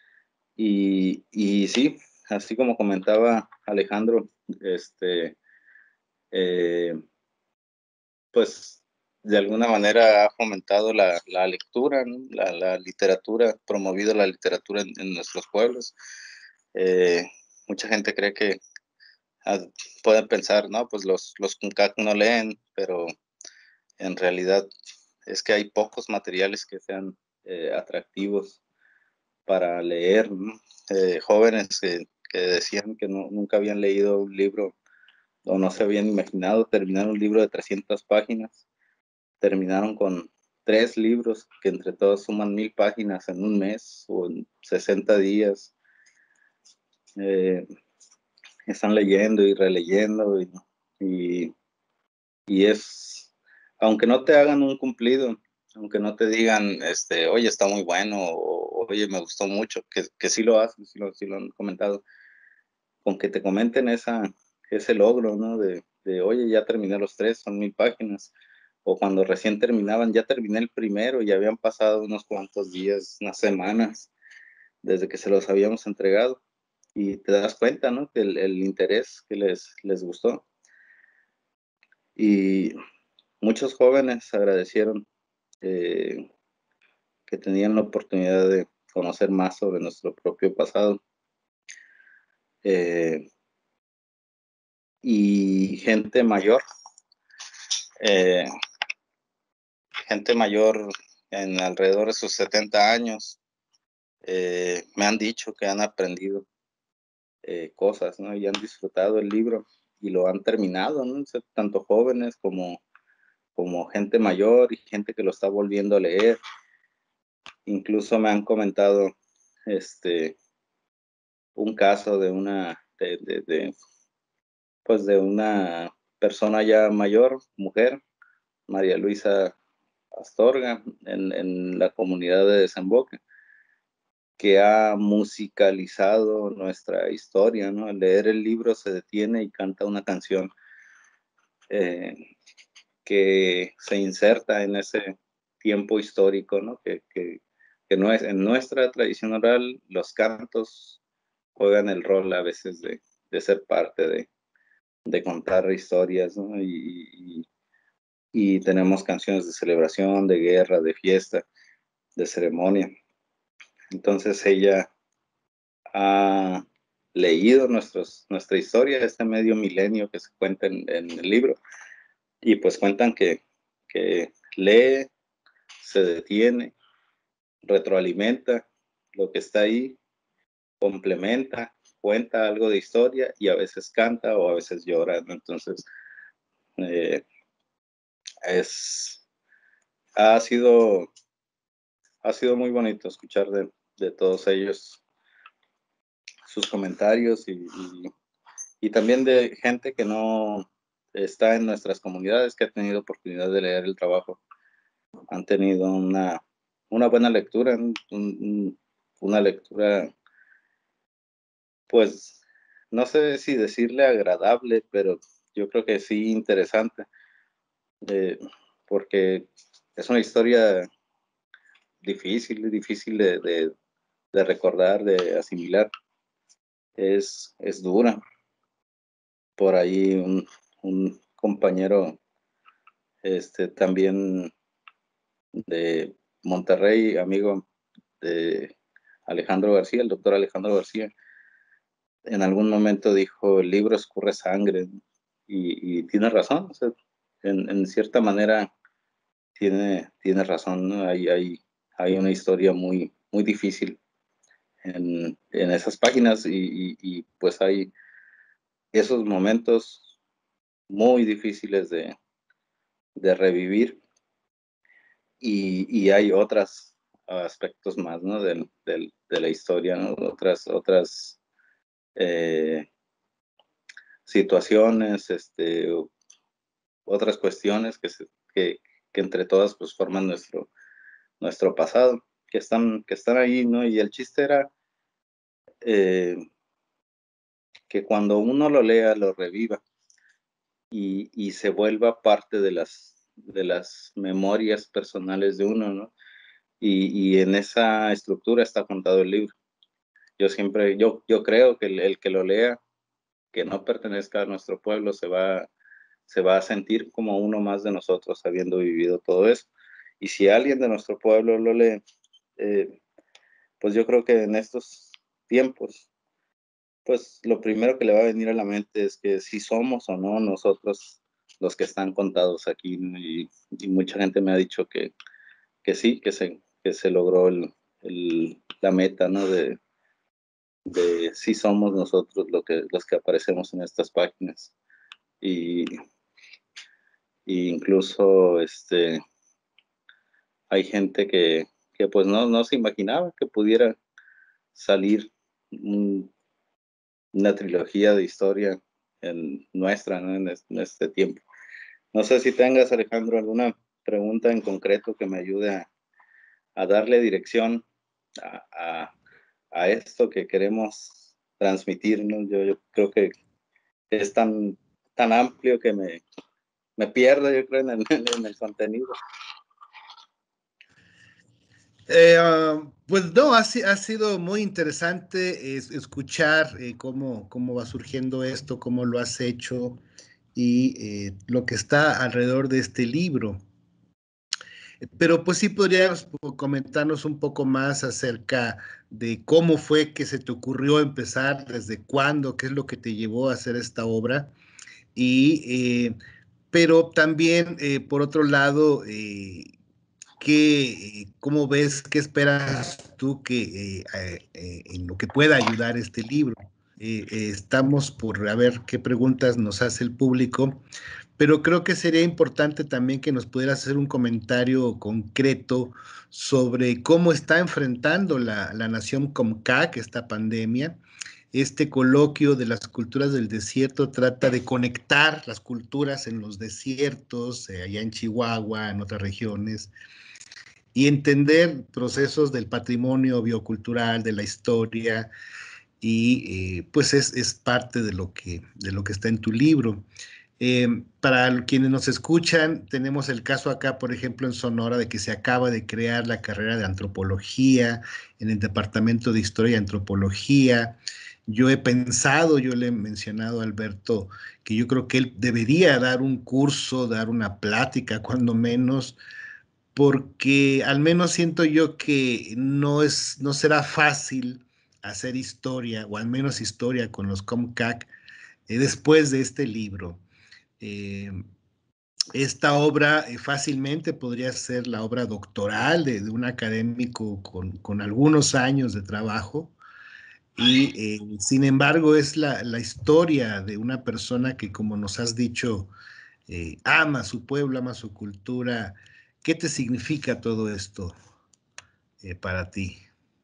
Y, y sí, así como comentaba Alejandro, este, eh, pues de alguna manera ha fomentado la, la lectura, ¿no? la, la literatura, promovido la literatura en, en nuestros pueblos. Eh, mucha gente cree que ah, pueden pensar, no, pues los, los Kunkat no leen, pero en realidad es que hay pocos materiales que sean eh, atractivos para leer, ¿no? Eh, jóvenes que, que decían que no, nunca habían leído un libro o no se habían imaginado terminar un libro de trescientas páginas, terminaron con tres libros que entre todos suman mil páginas en un mes o en sesenta días. Eh, están leyendo y releyendo y, y, y es, aunque no te hagan un cumplido, aunque no te digan, este, oye, está muy bueno, o oye, me gustó mucho, que, que sí lo hacen, sí lo, sí lo han comentado, con que te comenten esa, ese logro, ¿no? De, de, oye, ya terminé los tres, son mil páginas, o cuando recién terminaban, ya terminé el primero y habían pasado unos cuantos días, unas semanas, desde que se los habíamos entregado, y te das cuenta, ¿no? Que el, el interés que les, les gustó. Y muchos jóvenes agradecieron eh, que tenían la oportunidad de conocer más sobre nuestro propio pasado. Eh, y gente mayor, eh, gente mayor en alrededor de sus setenta años, eh, me han dicho que han aprendido eh, cosas, ¿no? Y han disfrutado el libro y lo han terminado, ¿no? O sea, tanto jóvenes como, como gente mayor y gente que lo está volviendo a leer. Incluso me han comentado este, un caso de una, de, de, de, pues de una persona ya mayor, mujer, María Luisa Astorga, en, en la comunidad de Desemboque, que ha musicalizado nuestra historia, ¿no? Al leer el libro se detiene y canta una canción eh, que se inserta en ese tiempo histórico, ¿no? Que, que, que no es, en nuestra tradición oral, los cantos juegan el rol a veces de, de ser parte de, de contar historias, ¿no? Y, y, y tenemos canciones de celebración, de guerra, de fiesta, de ceremonia. Entonces ella ha leído nuestros, nuestra historia, este medio milenio que se cuenta en, en el libro, y pues cuentan que, que lee, se detiene, retroalimenta lo que está ahí, complementa, cuenta algo de historia y a veces canta o a veces llora, ¿no? Entonces, eh, es, ha sido, ha sido muy bonito escuchar de, de todos ellos sus comentarios y, y, y también de gente que no está en nuestras comunidades, que ha tenido oportunidad de leer el trabajo. Han tenido una, una buena lectura, un, un, una lectura, pues, no sé si decirle agradable, pero yo creo que sí interesante, eh, porque es una historia difícil, difícil de, de, de recordar, de asimilar. Es, es dura. Por ahí un, un compañero este, también de Monterrey, amigo de Alejandro García, el doctor Alejandro García, en algún momento dijo, el libro escurre sangre, y, y tiene razón, o sea, en, en, cierta manera tiene, tiene razón, ¿no? Hay, hay, hay una historia muy, muy difícil en, en esas páginas y, y, y pues hay esos momentos muy difíciles de, de revivir y, y hay otros aspectos más, ¿no? Del, del, de la historia, ¿no? Otras, otras eh, situaciones, este, otras cuestiones que, se, que, que entre todas pues forman nuestro, nuestro pasado, que están, que están ahí, ¿no? Y el chiste era eh, que cuando uno lo lea, lo reviva y, y se vuelva parte de las, de las memorias personales de uno, ¿no? Y, y en esa estructura está contado el libro. Yo siempre, yo, yo creo que el, el que lo lea, que no pertenezca a nuestro pueblo, se va, se va a sentir como uno más de nosotros, habiendo vivido todo eso. Y si alguien de nuestro pueblo lo lee, eh, pues yo creo que en estos tiempos, pues lo primero que le va a venir a la mente es que si somos o no nosotros los que están contados aquí, ¿no? y, y, mucha gente me ha dicho que, que sí, que se, que se logró el, el, la meta, ¿no? De, de si somos nosotros lo que, los que aparecemos en estas páginas. Y, y incluso este, hay gente que, que pues no, no se imaginaba que pudiera salir un, una trilogía de historia en nuestra, ¿no? En, este, en este tiempo. No sé si tengas, Alejandro, alguna pregunta en concreto que me ayude a, a darle dirección a, a, a, esto que queremos transmitir, ¿no? Yo, yo creo que es tan, tan amplio que me, me pierdo, yo creo, en el, en el contenido. Eh, uh, pues no, ha, ha, sido muy interesante es, escuchar eh, cómo, cómo va surgiendo esto, cómo lo has hecho y eh, lo que está alrededor de este libro. Pero pues sí podrías comentarnos un poco más acerca de cómo fue que se te ocurrió empezar, desde cuándo, qué es lo que te llevó a hacer esta obra. Y, eh, pero también, eh, por otro lado, eh, ¿qué, ¿cómo ves, qué esperas tú que eh, eh, en lo que pueda ayudar este libro? Eh, eh, estamos por a ver qué preguntas nos hace el público, pero creo que sería importante también que nos pudieras hacer un comentario concreto sobre cómo está enfrentando la, la nación Comcac esta pandemia. Este coloquio de las culturas del desierto trata de conectar las culturas en los desiertos, eh, allá en Chihuahua, en otras regiones, y entender procesos del patrimonio biocultural, de la historia, y eh, pues es, es parte de lo, que, de lo que está en tu libro. Eh, para quienes nos escuchan, tenemos el caso acá, por ejemplo, en Sonora, de que se acaba de crear la carrera de antropología en el Departamento de Historia y Antropología. Yo he pensado, yo le he mencionado a Alberto, que yo creo que él debería dar un curso, dar una plática, cuando menos, porque al menos siento yo que no, es, no será fácil hacer historia, o al menos historia con los Comcac, eh, después de este libro. Eh, esta obra eh, fácilmente podría ser la obra doctoral de, de un académico con, con, algunos años de trabajo, y eh, sin embargo es la, la, historia de una persona que, como nos has dicho, eh, ama su pueblo, ama su cultura. ¿Qué te significa todo esto eh, para ti?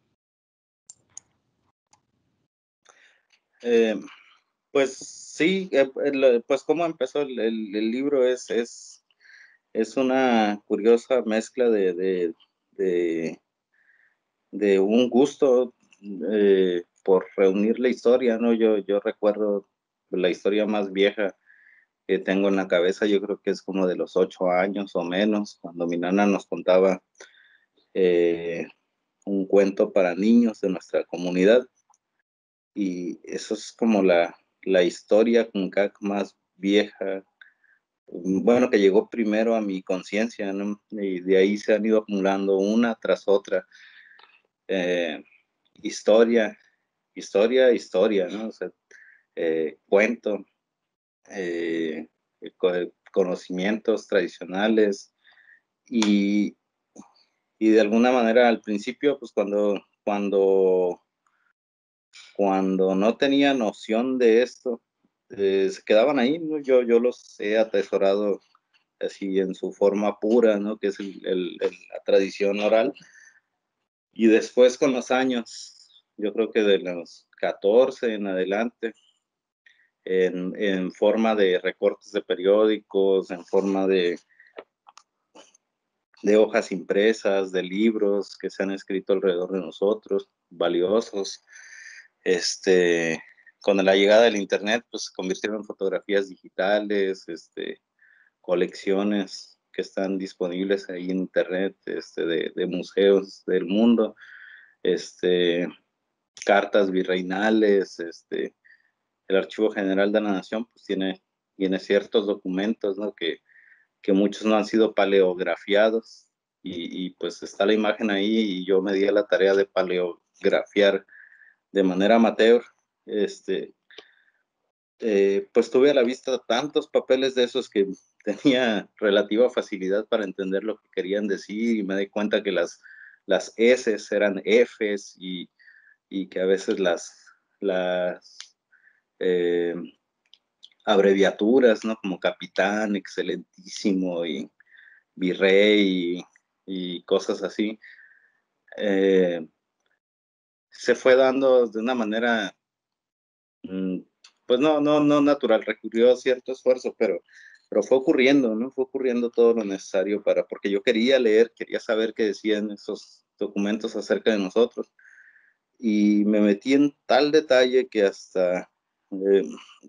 Eh, pues sí, eh, pues cómo empezó el, el, el libro es, es, es una curiosa mezcla de, de, de, de un gusto eh, por reunir la historia, ¿no? Yo, yo recuerdo la historia más vieja que tengo en la cabeza, yo creo que es como de los ocho años o menos, cuando mi nana nos contaba eh, un cuento para niños de nuestra comunidad. Y eso es como la, la historia Comcac más vieja, bueno, que llegó primero a mi conciencia, ¿no? Y de ahí se han ido acumulando una tras otra. Eh, historia, historia, historia, ¿no? O sea, eh, cuento, eh, conocimientos tradicionales y, y de alguna manera al principio, pues cuando, cuando, cuando no tenía noción de esto, eh, se quedaban ahí, ¿no? Yo, yo los he atesorado así en su forma pura, ¿no? Que es el, el, el, la tradición oral. Y después con los años, yo creo que de los catorce en adelante, en, en forma de recortes de periódicos, en forma de, de hojas impresas, de libros que se han escrito alrededor de nosotros, valiosos. Este, con la llegada del internet, pues se convirtieron en fotografías digitales, este, colecciones que están disponibles ahí en internet, este, de, de museos del mundo, este, cartas virreinales, este, el Archivo General de la Nación, pues tiene, tiene ciertos documentos, ¿no? Que, que muchos no han sido paleografiados, y, y pues está la imagen ahí, y yo me di a la tarea de paleografiar de manera amateur. Este, eh, pues tuve a la vista tantos papeles de esos que tenía relativa facilidad para entender lo que querían decir, y me di cuenta que las, las S eran Fs, y, y que a veces las, las eh, abreviaturas, ¿no? Como capitán, excelentísimo, y virrey, y, y cosas así, eh, se fue dando de una manera, mm, pues no, no, no natural, requirió cierto esfuerzo, pero, pero fue ocurriendo, ¿no? Fue ocurriendo todo lo necesario para, porque yo quería leer, quería saber qué decían esos documentos acerca de nosotros, y me metí en tal detalle que hasta eh,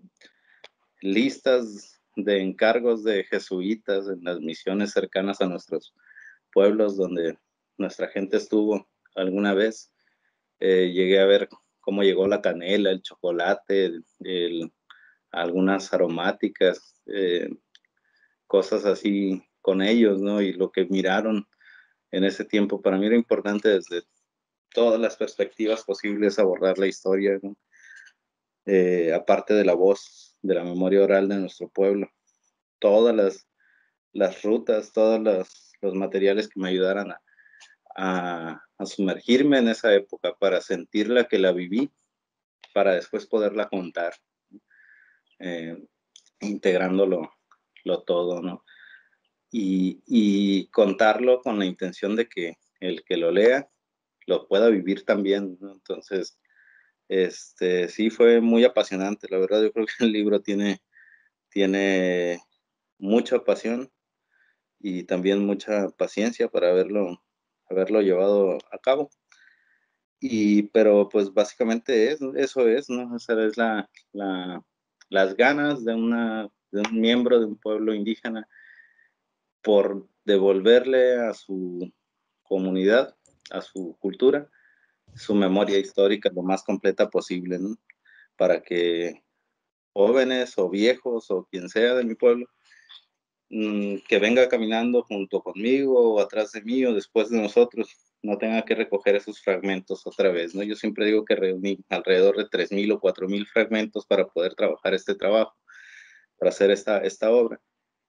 listas de encargos de jesuitas en las misiones cercanas a nuestros pueblos donde nuestra gente estuvo alguna vez, eh, llegué a ver cómo llegó la canela, el chocolate, el, el, algunas aromáticas, eh, cosas así con ellos, ¿no? Y lo que miraron en ese tiempo, para mí era importante desde todas las perspectivas posibles abordar la historia, ¿no? Eh, aparte de la voz, de la memoria oral de nuestro pueblo, todas las, las rutas, todos los, los materiales que me ayudaran a, a, a sumergirme en esa época para sentirla, que la viví, para después poderla contar, eh, integrándolo lo todo, ¿no? Y, y contarlo con la intención de que el que lo lea lo pueda vivir también, ¿no? Entonces, este, sí fue muy apasionante, la verdad. Yo creo que el libro tiene, tiene mucha pasión y también mucha paciencia para haberlo, haberlo llevado a cabo. Y, pero pues básicamente es, eso es, ¿no? Esa es la, la, las ganas de, una, de un miembro de un pueblo indígena por devolverle a su comunidad, a su cultura, su memoria histórica lo más completa posible, ¿no? Para que jóvenes o viejos o quien sea de mi pueblo, mmm, que venga caminando junto conmigo o atrás de mí o después de nosotros, no tenga que recoger esos fragmentos otra vez, ¿no? Yo siempre digo que reuní alrededor de tres mil o cuatro mil fragmentos para poder trabajar este trabajo, para hacer esta, esta obra.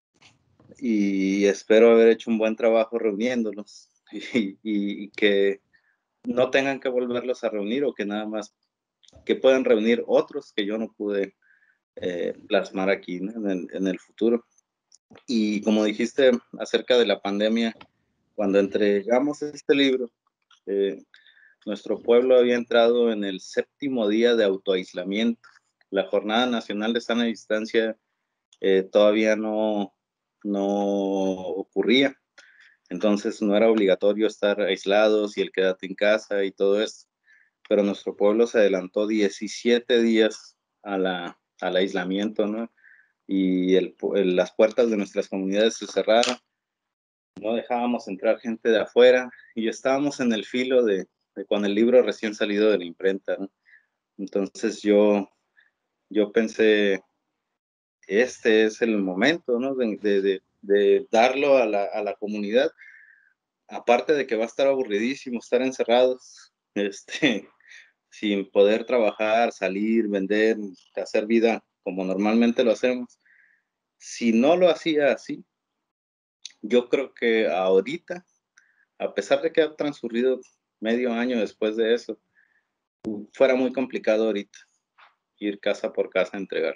Y espero haber hecho un buen trabajo reuniéndolos, y, y, y que no tengan que volverlos a reunir, o que nada más que puedan reunir otros que yo no pude eh, plasmar aquí, ¿no? en, el, en el futuro. Y como dijiste acerca de la pandemia, cuando entregamos este libro, eh, nuestro pueblo había entrado en el séptimo día de autoaislamiento. La Jornada Nacional de Sana Distancia eh, todavía no, no ocurría. Entonces no era obligatorio estar aislados y el quédate en casa y todo esto. Pero nuestro pueblo se adelantó diecisiete días a la, al aislamiento, ¿no? Y el, el, las puertas de nuestras comunidades se cerraron, no dejábamos entrar gente de afuera, y estábamos en el filo de, de con el libro recién salido de la imprenta, ¿no? Entonces yo, yo pensé, este es el momento, ¿no? De, de, de, de darlo a la, a la comunidad, aparte de que va a estar aburridísimo estar encerrados, este, sin poder trabajar, salir, vender, hacer vida como normalmente lo hacemos. Si no lo hacía así, yo creo que ahorita a pesar de que ha transcurrido medio año después de eso, fuera muy complicado ahorita ir casa por casa a entregar.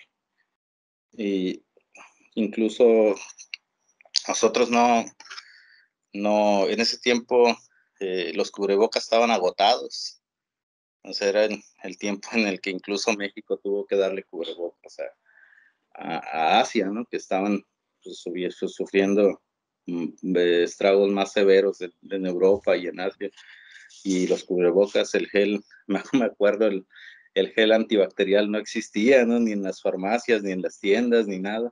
Y incluso nosotros no, no, en ese tiempo eh, los cubrebocas estaban agotados. O sea, era el, el tiempo en el que incluso México tuvo que darle cubrebocas a, a, a Asia, ¿no? Que estaban pues, sufriendo mm, estragos más severos en, en Europa y en Asia. Y los cubrebocas, el gel, me acuerdo, el, el gel antibacterial no existía, ¿no? Ni en las farmacias, ni en las tiendas, ni nada.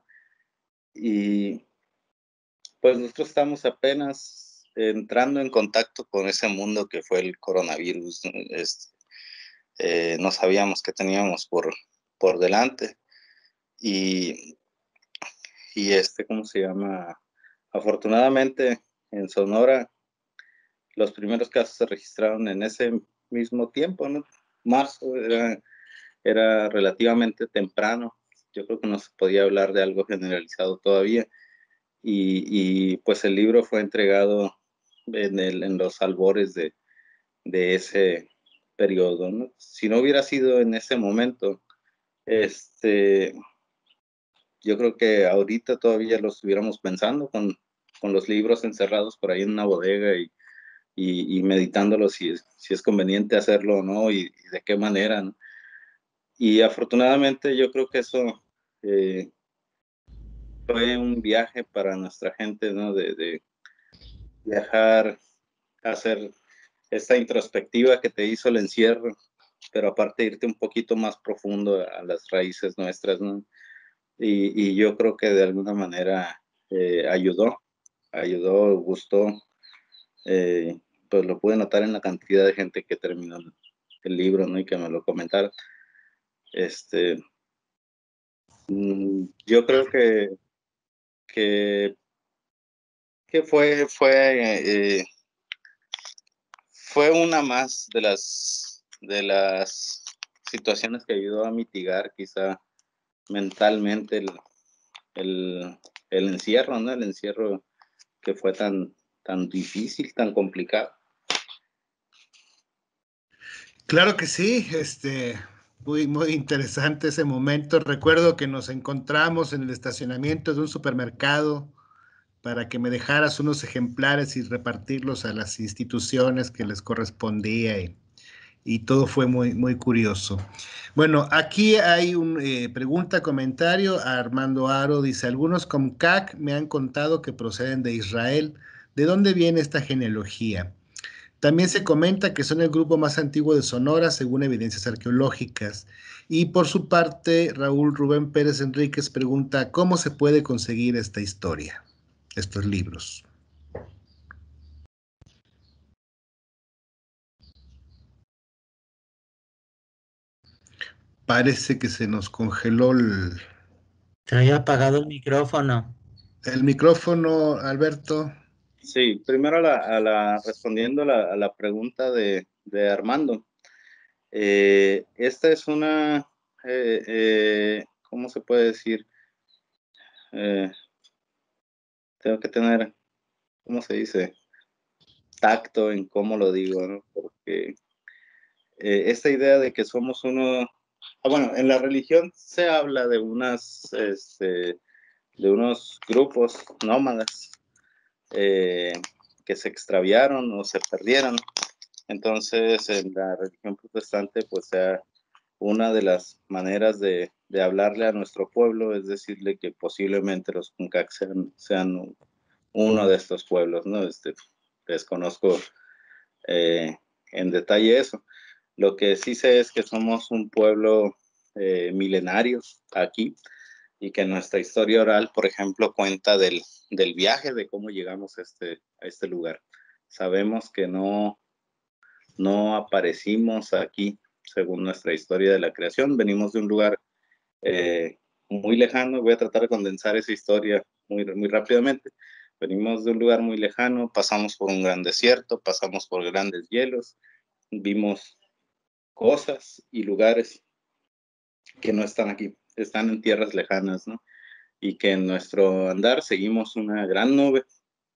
Y pues nosotros estamos apenas entrando en contacto con ese mundo que fue el coronavirus, ¿no? Este, eh, no sabíamos qué teníamos por, por delante. Y, y este, ¿cómo se llama? Afortunadamente, en Sonora, los primeros casos se registraron en ese mismo tiempo, ¿no? Marzo era, era relativamente temprano. Yo creo que no se podía hablar de algo generalizado todavía. Y, y pues el libro fue entregado en, el, en los albores de, de ese periodo, ¿no? Si no hubiera sido en ese momento, este, yo creo que ahorita todavía lo estuviéramos pensando con, con los libros encerrados por ahí en una bodega y, y, y meditándolo si es, si es conveniente hacerlo o no y, y de qué manera, ¿no? Y afortunadamente yo creo que eso eh, fue un viaje para nuestra gente, ¿no? De, de viajar, hacer esta introspectiva que te hizo el encierro, pero aparte irte un poquito más profundo a las raíces nuestras, ¿no? Y, y yo creo que de alguna manera eh, ayudó, ayudó, gustó, eh, pues lo pude notar en la cantidad de gente que terminó el, el libro, ¿no? Y que me lo comentaron. Este, mm, yo creo que, que, que fue, fue, eh, fue una más de las, de las situaciones que ayudó a mitigar quizá mentalmente el, el, el encierro, ¿no? El encierro que fue tan, tan difícil, tan complicado. Claro que sí, este, muy, muy interesante ese momento. Recuerdo que nos encontramos en el estacionamiento de un supermercado para que me dejaras unos ejemplares y repartirlos a las instituciones que les correspondía y, y todo fue muy, muy curioso. Bueno, aquí hay una eh, pregunta, comentario. Armando Aro dice, algunos con C A C me han contado que proceden de Israel. ¿De dónde viene esta genealogía? También se comenta que son el grupo más antiguo de Sonora, según evidencias arqueológicas. Y por su parte, Raúl Rubén Pérez Enríquez pregunta, ¿cómo se puede conseguir esta historia, estos libros? Parece que se nos congeló el, Traía apagado el micrófono. el micrófono, Alberto. Sí, primero a la, a la, respondiendo a la, a la pregunta de, de Armando. Eh, esta es una, eh, eh, ¿cómo se puede decir? Eh, tengo que tener, ¿cómo se dice? Tacto en cómo lo digo, ¿no? Porque eh, esta idea de que somos uno, ah, bueno, en la religión se habla de unas, este, de unos grupos nómadas eh, que se extraviaron o se perdieron. Entonces, en la religión protestante, pues sea una de las maneras de, de hablarle a nuestro pueblo es decirle que posiblemente los Kunkac sean, sean uno de estos pueblos, ¿no? Este, desconozco eh, en detalle eso. Lo que sí sé es que somos un pueblo eh, milenario aquí y que nuestra historia oral, por ejemplo, cuenta del, del viaje, de cómo llegamos a este, a este lugar. Sabemos que no, no aparecimos aquí según nuestra historia de la creación, venimos de un lugar eh, muy lejano, voy a tratar de condensar esa historia muy, muy rápidamente. Venimos de un lugar muy lejano, pasamos por un gran desierto, pasamos por grandes hielos, vimos cosas y lugares que no están aquí, están en tierras lejanas, ¿no? Y que en nuestro andar seguimos una gran nube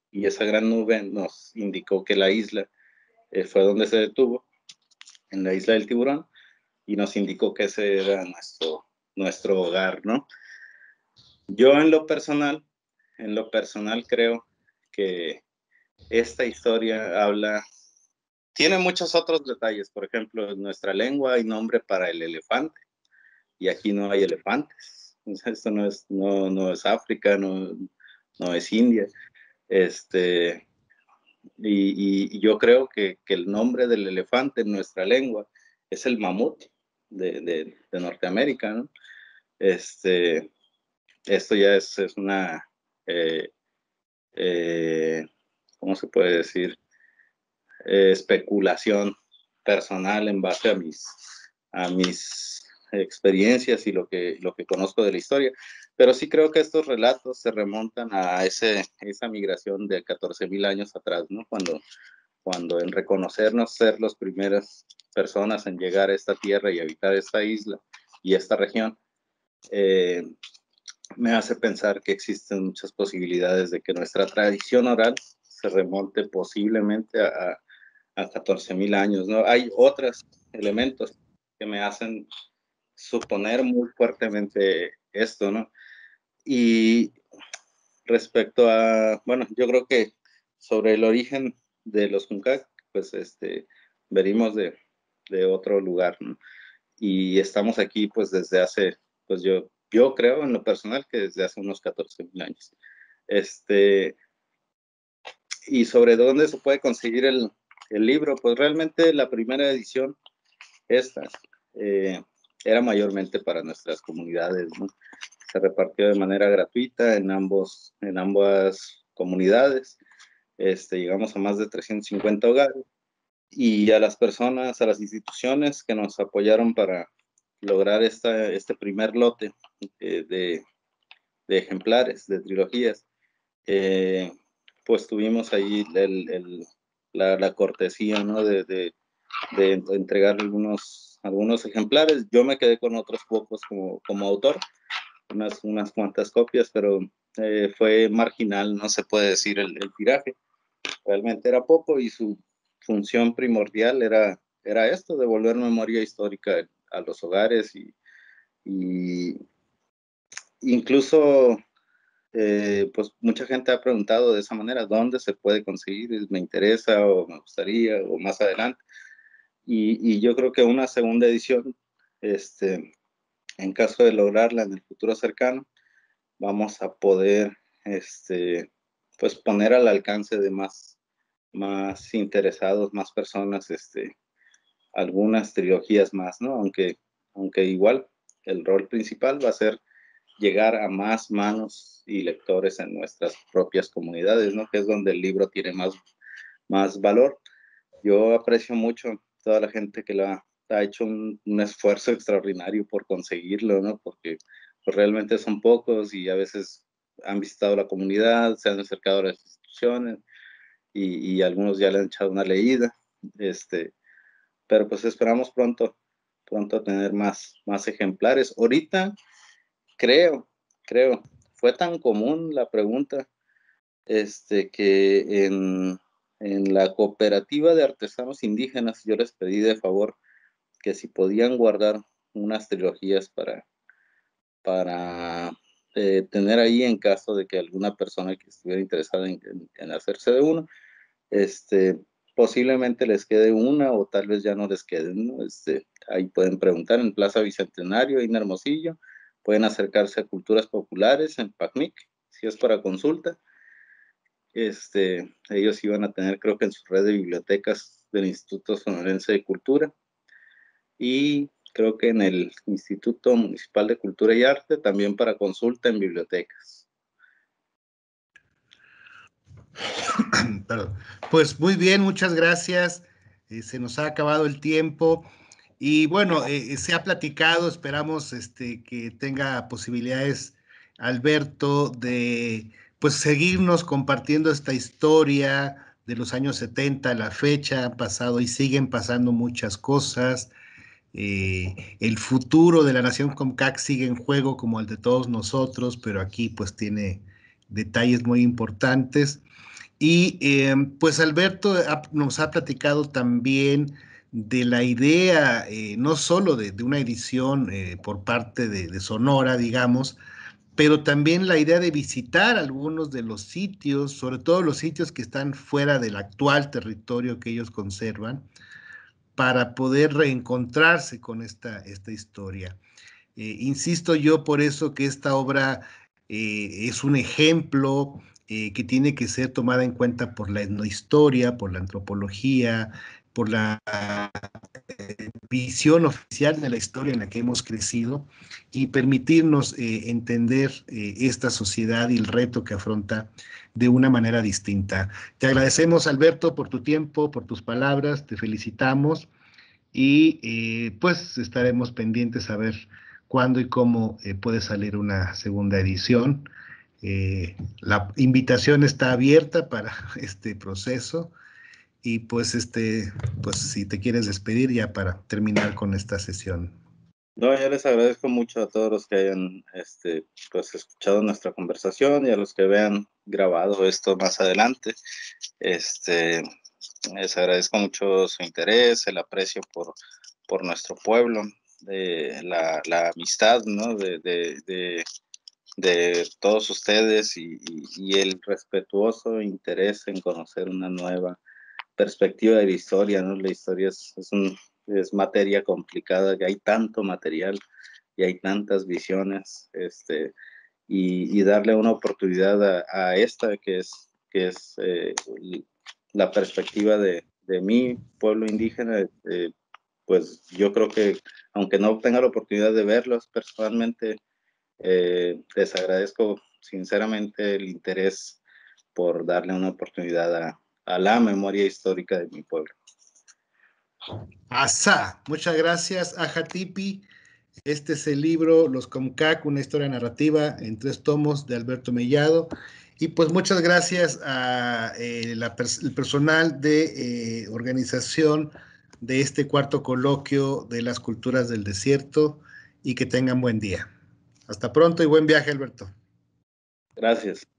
y esa gran nube nos indicó que la isla eh, fue donde se detuvo, en la isla del Tiburón, y nos indicó que ese era nuestro, nuestro hogar, ¿no? Yo en lo personal, en lo personal creo que esta historia habla, tiene muchos otros detalles. Por ejemplo, en nuestra lengua hay nombre para el elefante y aquí no hay elefantes. Esto no es, no, no es África, no, no es India. Este, y, y yo creo que, que, el nombre del elefante en nuestra lengua es el mamut de, de, de Norteamérica, ¿no? Este, esto ya es, es una, eh, eh, ¿cómo se puede decir? Eh, especulación personal en base a mis, a mis experiencias y lo que, lo que conozco de la historia. Pero sí creo que estos relatos se remontan a ese, esa migración de catorce mil años atrás, ¿no? Cuando, cuando en reconocernos ser las primeras personas en llegar a esta tierra y habitar esta isla y esta región, eh, me hace pensar que existen muchas posibilidades de que nuestra tradición oral se remonte posiblemente a, a catorce mil años, ¿no? Hay otros elementos que me hacen suponer muy fuertemente esto, ¿no? Y respecto a, bueno, yo creo que sobre el origen de los Juncak, pues este, venimos de, de otro lugar, ¿no? Y estamos aquí pues desde hace, pues yo, yo creo en lo personal que desde hace unos catorce mil años. Este, y sobre dónde se puede conseguir el, el libro, pues realmente la primera edición, esta, eh, era mayormente para nuestras comunidades, ¿no? Se repartió de manera gratuita en, ambos, en ambas comunidades. Este, llegamos a más de trescientos cincuenta hogares y a las personas, a las instituciones que nos apoyaron para lograr esta, este primer lote eh, de, de ejemplares, de trilogías, eh, pues tuvimos ahí el, el, la, la, cortesía, ¿no? de, de, de entregar algunos, algunos ejemplares. Yo me quedé con otros pocos como, como autor, unas, unas cuantas copias, pero eh, fue marginal, no se puede decir el, el tiraje. Realmente era poco y su función primordial era, era esto, devolver memoria histórica a los hogares y, y incluso eh, pues mucha gente ha preguntado de esa manera, ¿dónde se puede conseguir? Me interesa o me gustaría o más adelante. Y, y yo creo que una segunda edición, este, en caso de lograrla en el futuro cercano, vamos a poder este, pues poner al alcance de más, más interesados, más personas, este, algunas trilogías más, ¿no? Aunque, aunque igual el rol principal va a ser llegar a más manos y lectores en nuestras propias comunidades, ¿no? Que es donde el libro tiene más, más valor. Yo aprecio mucho toda la gente que la ha hecho un, un esfuerzo extraordinario por conseguirlo, ¿no? Porque pues, realmente son pocos y a veces han visitado la comunidad, se han acercado a las instituciones y, y algunos ya le han echado una leída, este, pero pues esperamos pronto, pronto tener más, más ejemplares. Ahorita creo, creo, fue tan común la pregunta, este, que en, en la cooperativa de artesanos indígenas yo les pedí de favor que si podían guardar unas trilogías para, para eh, tener ahí en caso de que alguna persona que estuviera interesada en, en, en hacerse de uno, este, posiblemente les quede una o tal vez ya no les quede, ¿no? Este, ahí pueden preguntar en Plaza Bicentenario, en Hermosillo, pueden acercarse a Culturas Populares en PACMIC, si es para consulta. Este, ellos iban a tener, creo que en su red de bibliotecas del Instituto Sonorense de Cultura y creo que en el Instituto Municipal de Cultura y Arte también para consulta en bibliotecas. Perdón. Pues muy bien, muchas gracias. Eh, se nos ha acabado el tiempo y bueno, eh, se ha platicado, esperamos este, que tenga posibilidades Alberto de pues seguirnos compartiendo esta historia de los años setenta, la fecha, han pasado y siguen pasando muchas cosas. Eh, el futuro de la nación Comcac sigue en juego como el de todos nosotros, pero aquí pues tiene detalles muy importantes. Y eh, pues Alberto ha, nos ha platicado también de la idea, eh, no solo de, de una edición eh, por parte de, de Sonora, digamos, pero también la idea de visitar algunos de los sitios, sobre todo los sitios que están fuera del actual territorio que ellos conservan, para poder reencontrarse con esta, esta historia. Eh, insisto yo por eso que esta obra eh, es un ejemplo eh, que tiene que ser tomada en cuenta por la etnohistoria, por la antropología, por la eh, visión oficial de la historia en la que hemos crecido y permitirnos eh, entender eh, esta sociedad y el reto que afronta de una manera distinta. Te agradecemos, Alberto, por tu tiempo, por tus palabras, te felicitamos y eh, pues estaremos pendientes a ver cuándo y cómo eh, puede salir una segunda edición. Eh, la invitación está abierta para este proceso y pues este, pues si te quieres despedir ya para terminar con esta sesión. No, yo les agradezco mucho a todos los que hayan este, pues, escuchado nuestra conversación y a los que vean grabado esto más adelante. Este, les agradezco mucho su interés, el aprecio por, por nuestro pueblo, de la, la amistad, ¿no? de, de, de, de todos ustedes y, y, y el respetuoso interés en conocer una nueva perspectiva de la historia, ¿no? La historia es, es, un, es materia complicada, que hay tanto material y hay tantas visiones, este, y, y darle una oportunidad a, a esta que es, que es eh, la perspectiva de, de mi pueblo indígena, eh, pues yo creo que aunque no tenga la oportunidad de verlos personalmente, eh, les agradezco sinceramente el interés por darle una oportunidad a, a la memoria histórica de mi pueblo. Asá, muchas gracias, Ajatipi. Este es el libro Los Comcac, una historia narrativa en tres tomos de Alberto Mellado. Y pues muchas gracias a eh, la pers el personal de eh, organización de este cuarto coloquio de las culturas del desierto y que tengan buen día. Hasta pronto y buen viaje, Alberto. Gracias.